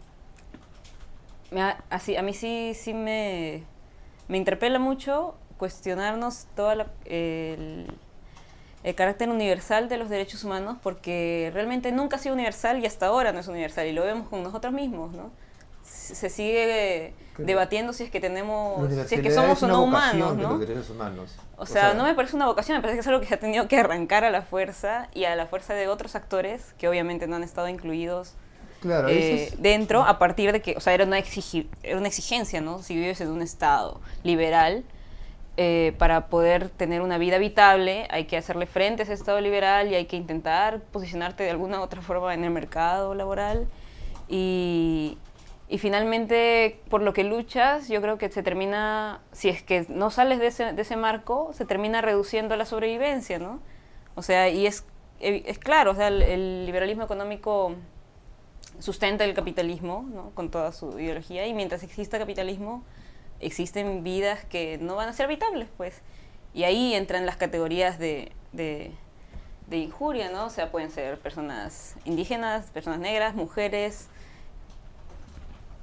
[SPEAKER 2] me ha- así, a mí sí, sí me, me interpela mucho cuestionarnos todo la- el, el carácter universal de los derechos humanos, porque realmente nunca ha sido universal y hasta ahora no es universal, y lo vemos con nosotros mismos, ¿no? Se se sigue
[SPEAKER 3] Claro.
[SPEAKER 2] debatiendo si es que
[SPEAKER 3] La
[SPEAKER 2] tenemos, si es
[SPEAKER 3] universalidad
[SPEAKER 2] que somos
[SPEAKER 3] es
[SPEAKER 2] o
[SPEAKER 3] una
[SPEAKER 2] no
[SPEAKER 3] vocación
[SPEAKER 2] humanos,
[SPEAKER 3] de
[SPEAKER 2] ¿no?
[SPEAKER 3] los derechos humanos.
[SPEAKER 2] O sea, no me parece una vocación, me parece que es algo que se ha tenido que arrancar a la fuerza y a la fuerza de otros actores que obviamente no han estado incluidos
[SPEAKER 3] Claro,
[SPEAKER 2] eh,
[SPEAKER 3] eso es-
[SPEAKER 2] dentro a partir de que, o sea, era una, exigi- era una exigencia, ¿no? Si vives en un estado liberal, eh, para poder tener una vida habitable hay que hacerle frente a ese estado liberal y hay que intentar posicionarte de alguna u otra forma en el mercado laboral y, y finalmente por lo que luchas yo creo que se termina, si es que no sales de ese, de ese marco, se termina reduciendo a la sobrevivencia, ¿no? O sea, y es, es claro, o sea, el, el liberalismo económico sustenta el capitalismo, ¿no? Con toda su ideología, y mientras exista capitalismo existen vidas que no van a ser habitables, pues. Y ahí entran las categorías de, de, de injuria, ¿no? O sea, pueden ser personas indígenas, personas negras, mujeres,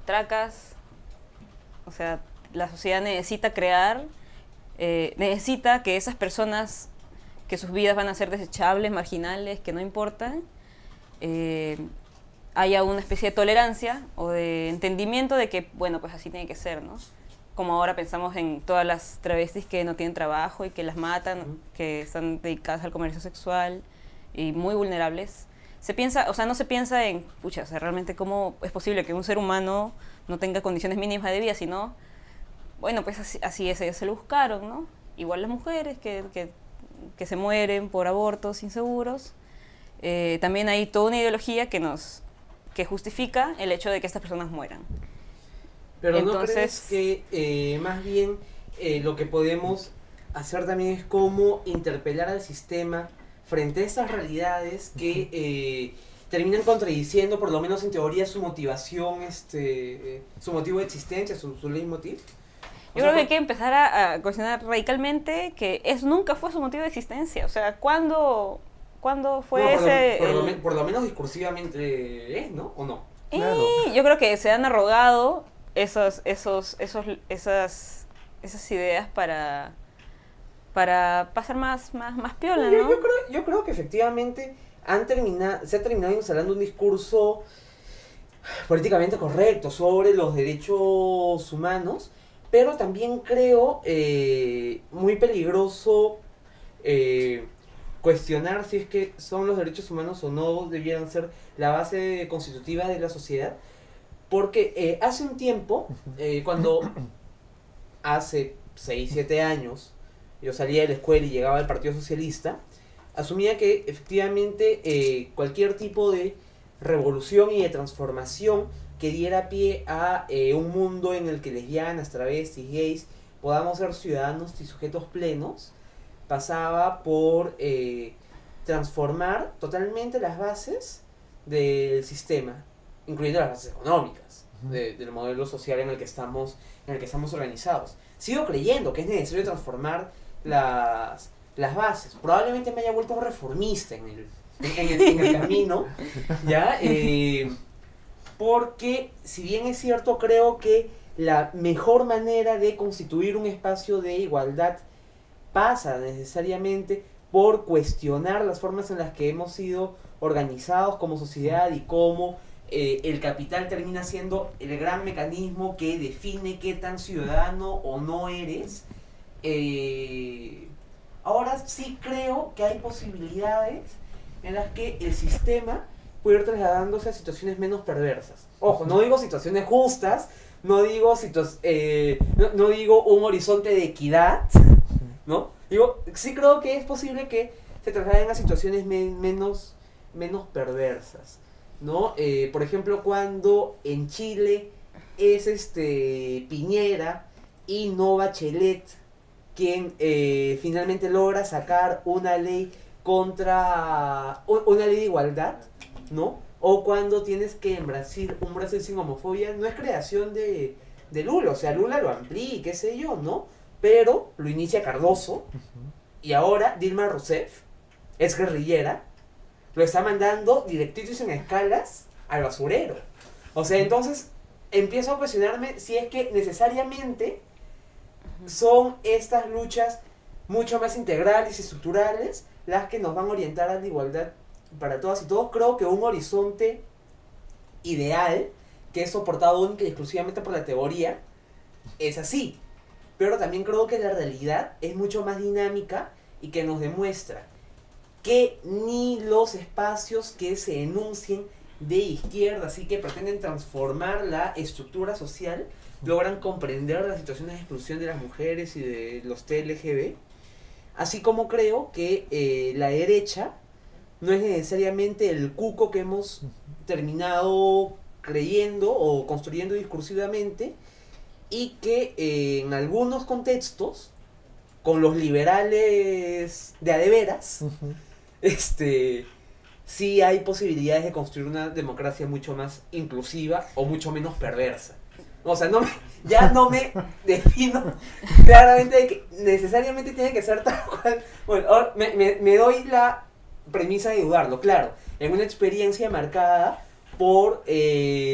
[SPEAKER 2] tracas. O sea, la sociedad necesita crear, eh, necesita que esas personas que sus vidas van a ser desechables, marginales, que no importan, eh, haya una especie de tolerancia o de entendimiento de que, bueno, pues así tiene que ser, ¿no? Como ahora pensamos en todas las travestis que no tienen trabajo y que las matan, uh-huh. que están dedicadas al comercio sexual y muy vulnerables. Se piensa, o sea, no se piensa en, pucha, o sea, realmente cómo es posible que un ser humano no tenga condiciones mínimas de vida, sino, bueno, pues así, así es, ellos se lo buscaron, ¿no? Igual las mujeres que, que, que se mueren por abortos inseguros. Eh, también hay toda una ideología que nos que justifica el hecho de que estas personas mueran.
[SPEAKER 1] Pero
[SPEAKER 2] Entonces,
[SPEAKER 1] ¿no crees que eh, más bien eh, lo que podemos hacer también es cómo interpelar al sistema frente a estas realidades que eh, terminan contradiciendo, por lo menos en teoría, su motivación, este, eh, su motivo de existencia, su, su leitmotiv?
[SPEAKER 2] Yo creo que hay que empezar a, a cuestionar radicalmente que eso nunca fue su motivo de existencia. O sea, ¿cuándo, ¿cuándo fue
[SPEAKER 1] bueno, por
[SPEAKER 2] ese...?
[SPEAKER 1] Lo, por,
[SPEAKER 2] el...
[SPEAKER 1] lo, por lo menos discursivamente es, ¿no? ¿O no?
[SPEAKER 2] Y
[SPEAKER 3] Claro.
[SPEAKER 2] yo creo que se han arrogado esos, esos, esos, esas, esas ideas para, para pasar más, más, más piola, ¿no?
[SPEAKER 1] Yo, yo, creo, yo creo que efectivamente han terminado, se ha terminado instalando un discurso políticamente correcto sobre los derechos humanos, pero también creo eh, muy peligroso eh, cuestionar si es que son los derechos humanos o no debieran ser la base constitutiva de la sociedad, porque eh, hace un tiempo, eh, cuando hace seis, siete años yo salía de la escuela y llegaba al Partido Socialista, asumía que efectivamente eh, cualquier tipo de revolución y de transformación que diera pie a eh, un mundo en el que lesbianas, travestis, gays podamos ser ciudadanos y sujetos plenos, pasaba por eh, transformar totalmente las bases del sistema, incluyendo las bases económicas, de, del modelo social en el que estamos, en el que estamos organizados. Sigo creyendo que es necesario transformar las, las bases. Probablemente me haya vuelto reformista en el, en el, en el camino, ¿ya? Eh, porque, si bien es cierto, creo que la mejor manera de constituir un espacio de igualdad pasa necesariamente por cuestionar las formas en las que hemos sido organizados como sociedad y cómo eh, el capital termina siendo el gran mecanismo que define qué tan ciudadano o no eres. Eh, ahora sí creo que hay posibilidades en las que el sistema puede ir trasladándose a situaciones menos perversas. Ojo, no digo situaciones justas, no digo, situ- eh, no, no digo un horizonte de equidad, ¿no? Digo, sí creo que es posible que se trasladen a situaciones me- menos, menos perversas, ¿no? Eh, por ejemplo, cuando en Chile es este Piñera y no Bachelet quien eh, finalmente logra sacar una ley contra, una ley de igualdad, ¿no? O cuando tienes que en Brasil, un Brasil sin homofobia, no es creación de, de Lula, o sea, Lula lo amplía, qué sé yo, ¿no? Pero lo inicia Cardoso, y ahora Dilma Rousseff, es guerrillera, lo está mandando directitos en escalas al basurero. O sea, entonces empiezo a cuestionarme si es que necesariamente son estas luchas mucho más integrales y estructurales las que nos van a orientar a la igualdad para todas y todos. Creo que un horizonte ideal, que es soportado única y exclusivamente por la teoría, es así. Pero también creo que la realidad es mucho más dinámica y que nos demuestra que ni los espacios que se enuncien de izquierda, así que pretenden transformar la estructura social, logran comprender las situaciones de exclusión de las mujeres y de los T L G B. Así como creo que eh, la derecha no es necesariamente el cuco que hemos terminado creyendo o construyendo discursivamente, y que eh, en algunos contextos, con los liberales de a de veras, uh-huh. este, sí hay posibilidades de construir una democracia mucho más inclusiva o mucho menos perversa. O sea, no me, ya no me defino claramente de que necesariamente tiene que ser tal cual. Bueno, ahora me, me, me doy la premisa de dudarlo, claro, en una experiencia marcada por eh,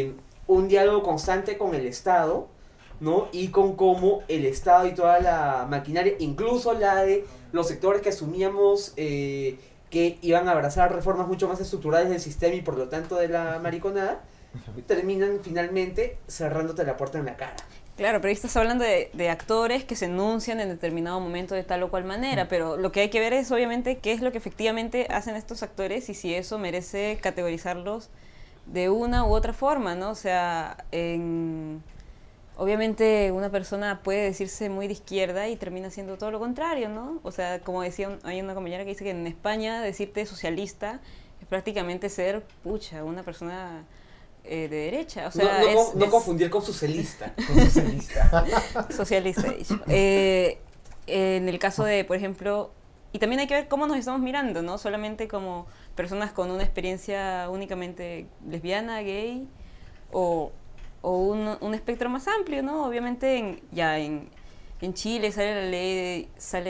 [SPEAKER 1] un diálogo constante con el Estado, ¿no? Y con cómo el Estado y toda la maquinaria, incluso la de los sectores que asumíamos eh, que iban a abrazar reformas mucho más estructurales del sistema y por lo tanto de la mariconada, terminan finalmente cerrándote la puerta en la cara.
[SPEAKER 2] Claro, pero ahí estás hablando de, de actores que se enuncian en determinado momento de tal o cual manera, pero lo que hay que ver es obviamente qué es lo que efectivamente hacen estos actores y si eso merece categorizarlos de una u otra forma, ¿no? O sea, en... obviamente una persona puede decirse muy de izquierda y termina siendo todo lo contrario, ¿no? O sea, como decía, un, hay una compañera que dice que en España decirte socialista es prácticamente ser, pucha, una persona... Eh, de derecha, o sea,
[SPEAKER 1] no, no,
[SPEAKER 2] es,
[SPEAKER 1] no
[SPEAKER 2] es
[SPEAKER 1] confundir con socialista.
[SPEAKER 3] Con socialista.
[SPEAKER 2] socialista. Eh, en el caso de, por ejemplo, y también hay que ver cómo nos estamos mirando, ¿no? Solamente como personas con una experiencia únicamente lesbiana, gay, o, o un, un espectro más amplio, ¿no? Obviamente en, ya en, en Chile sale la ley, sale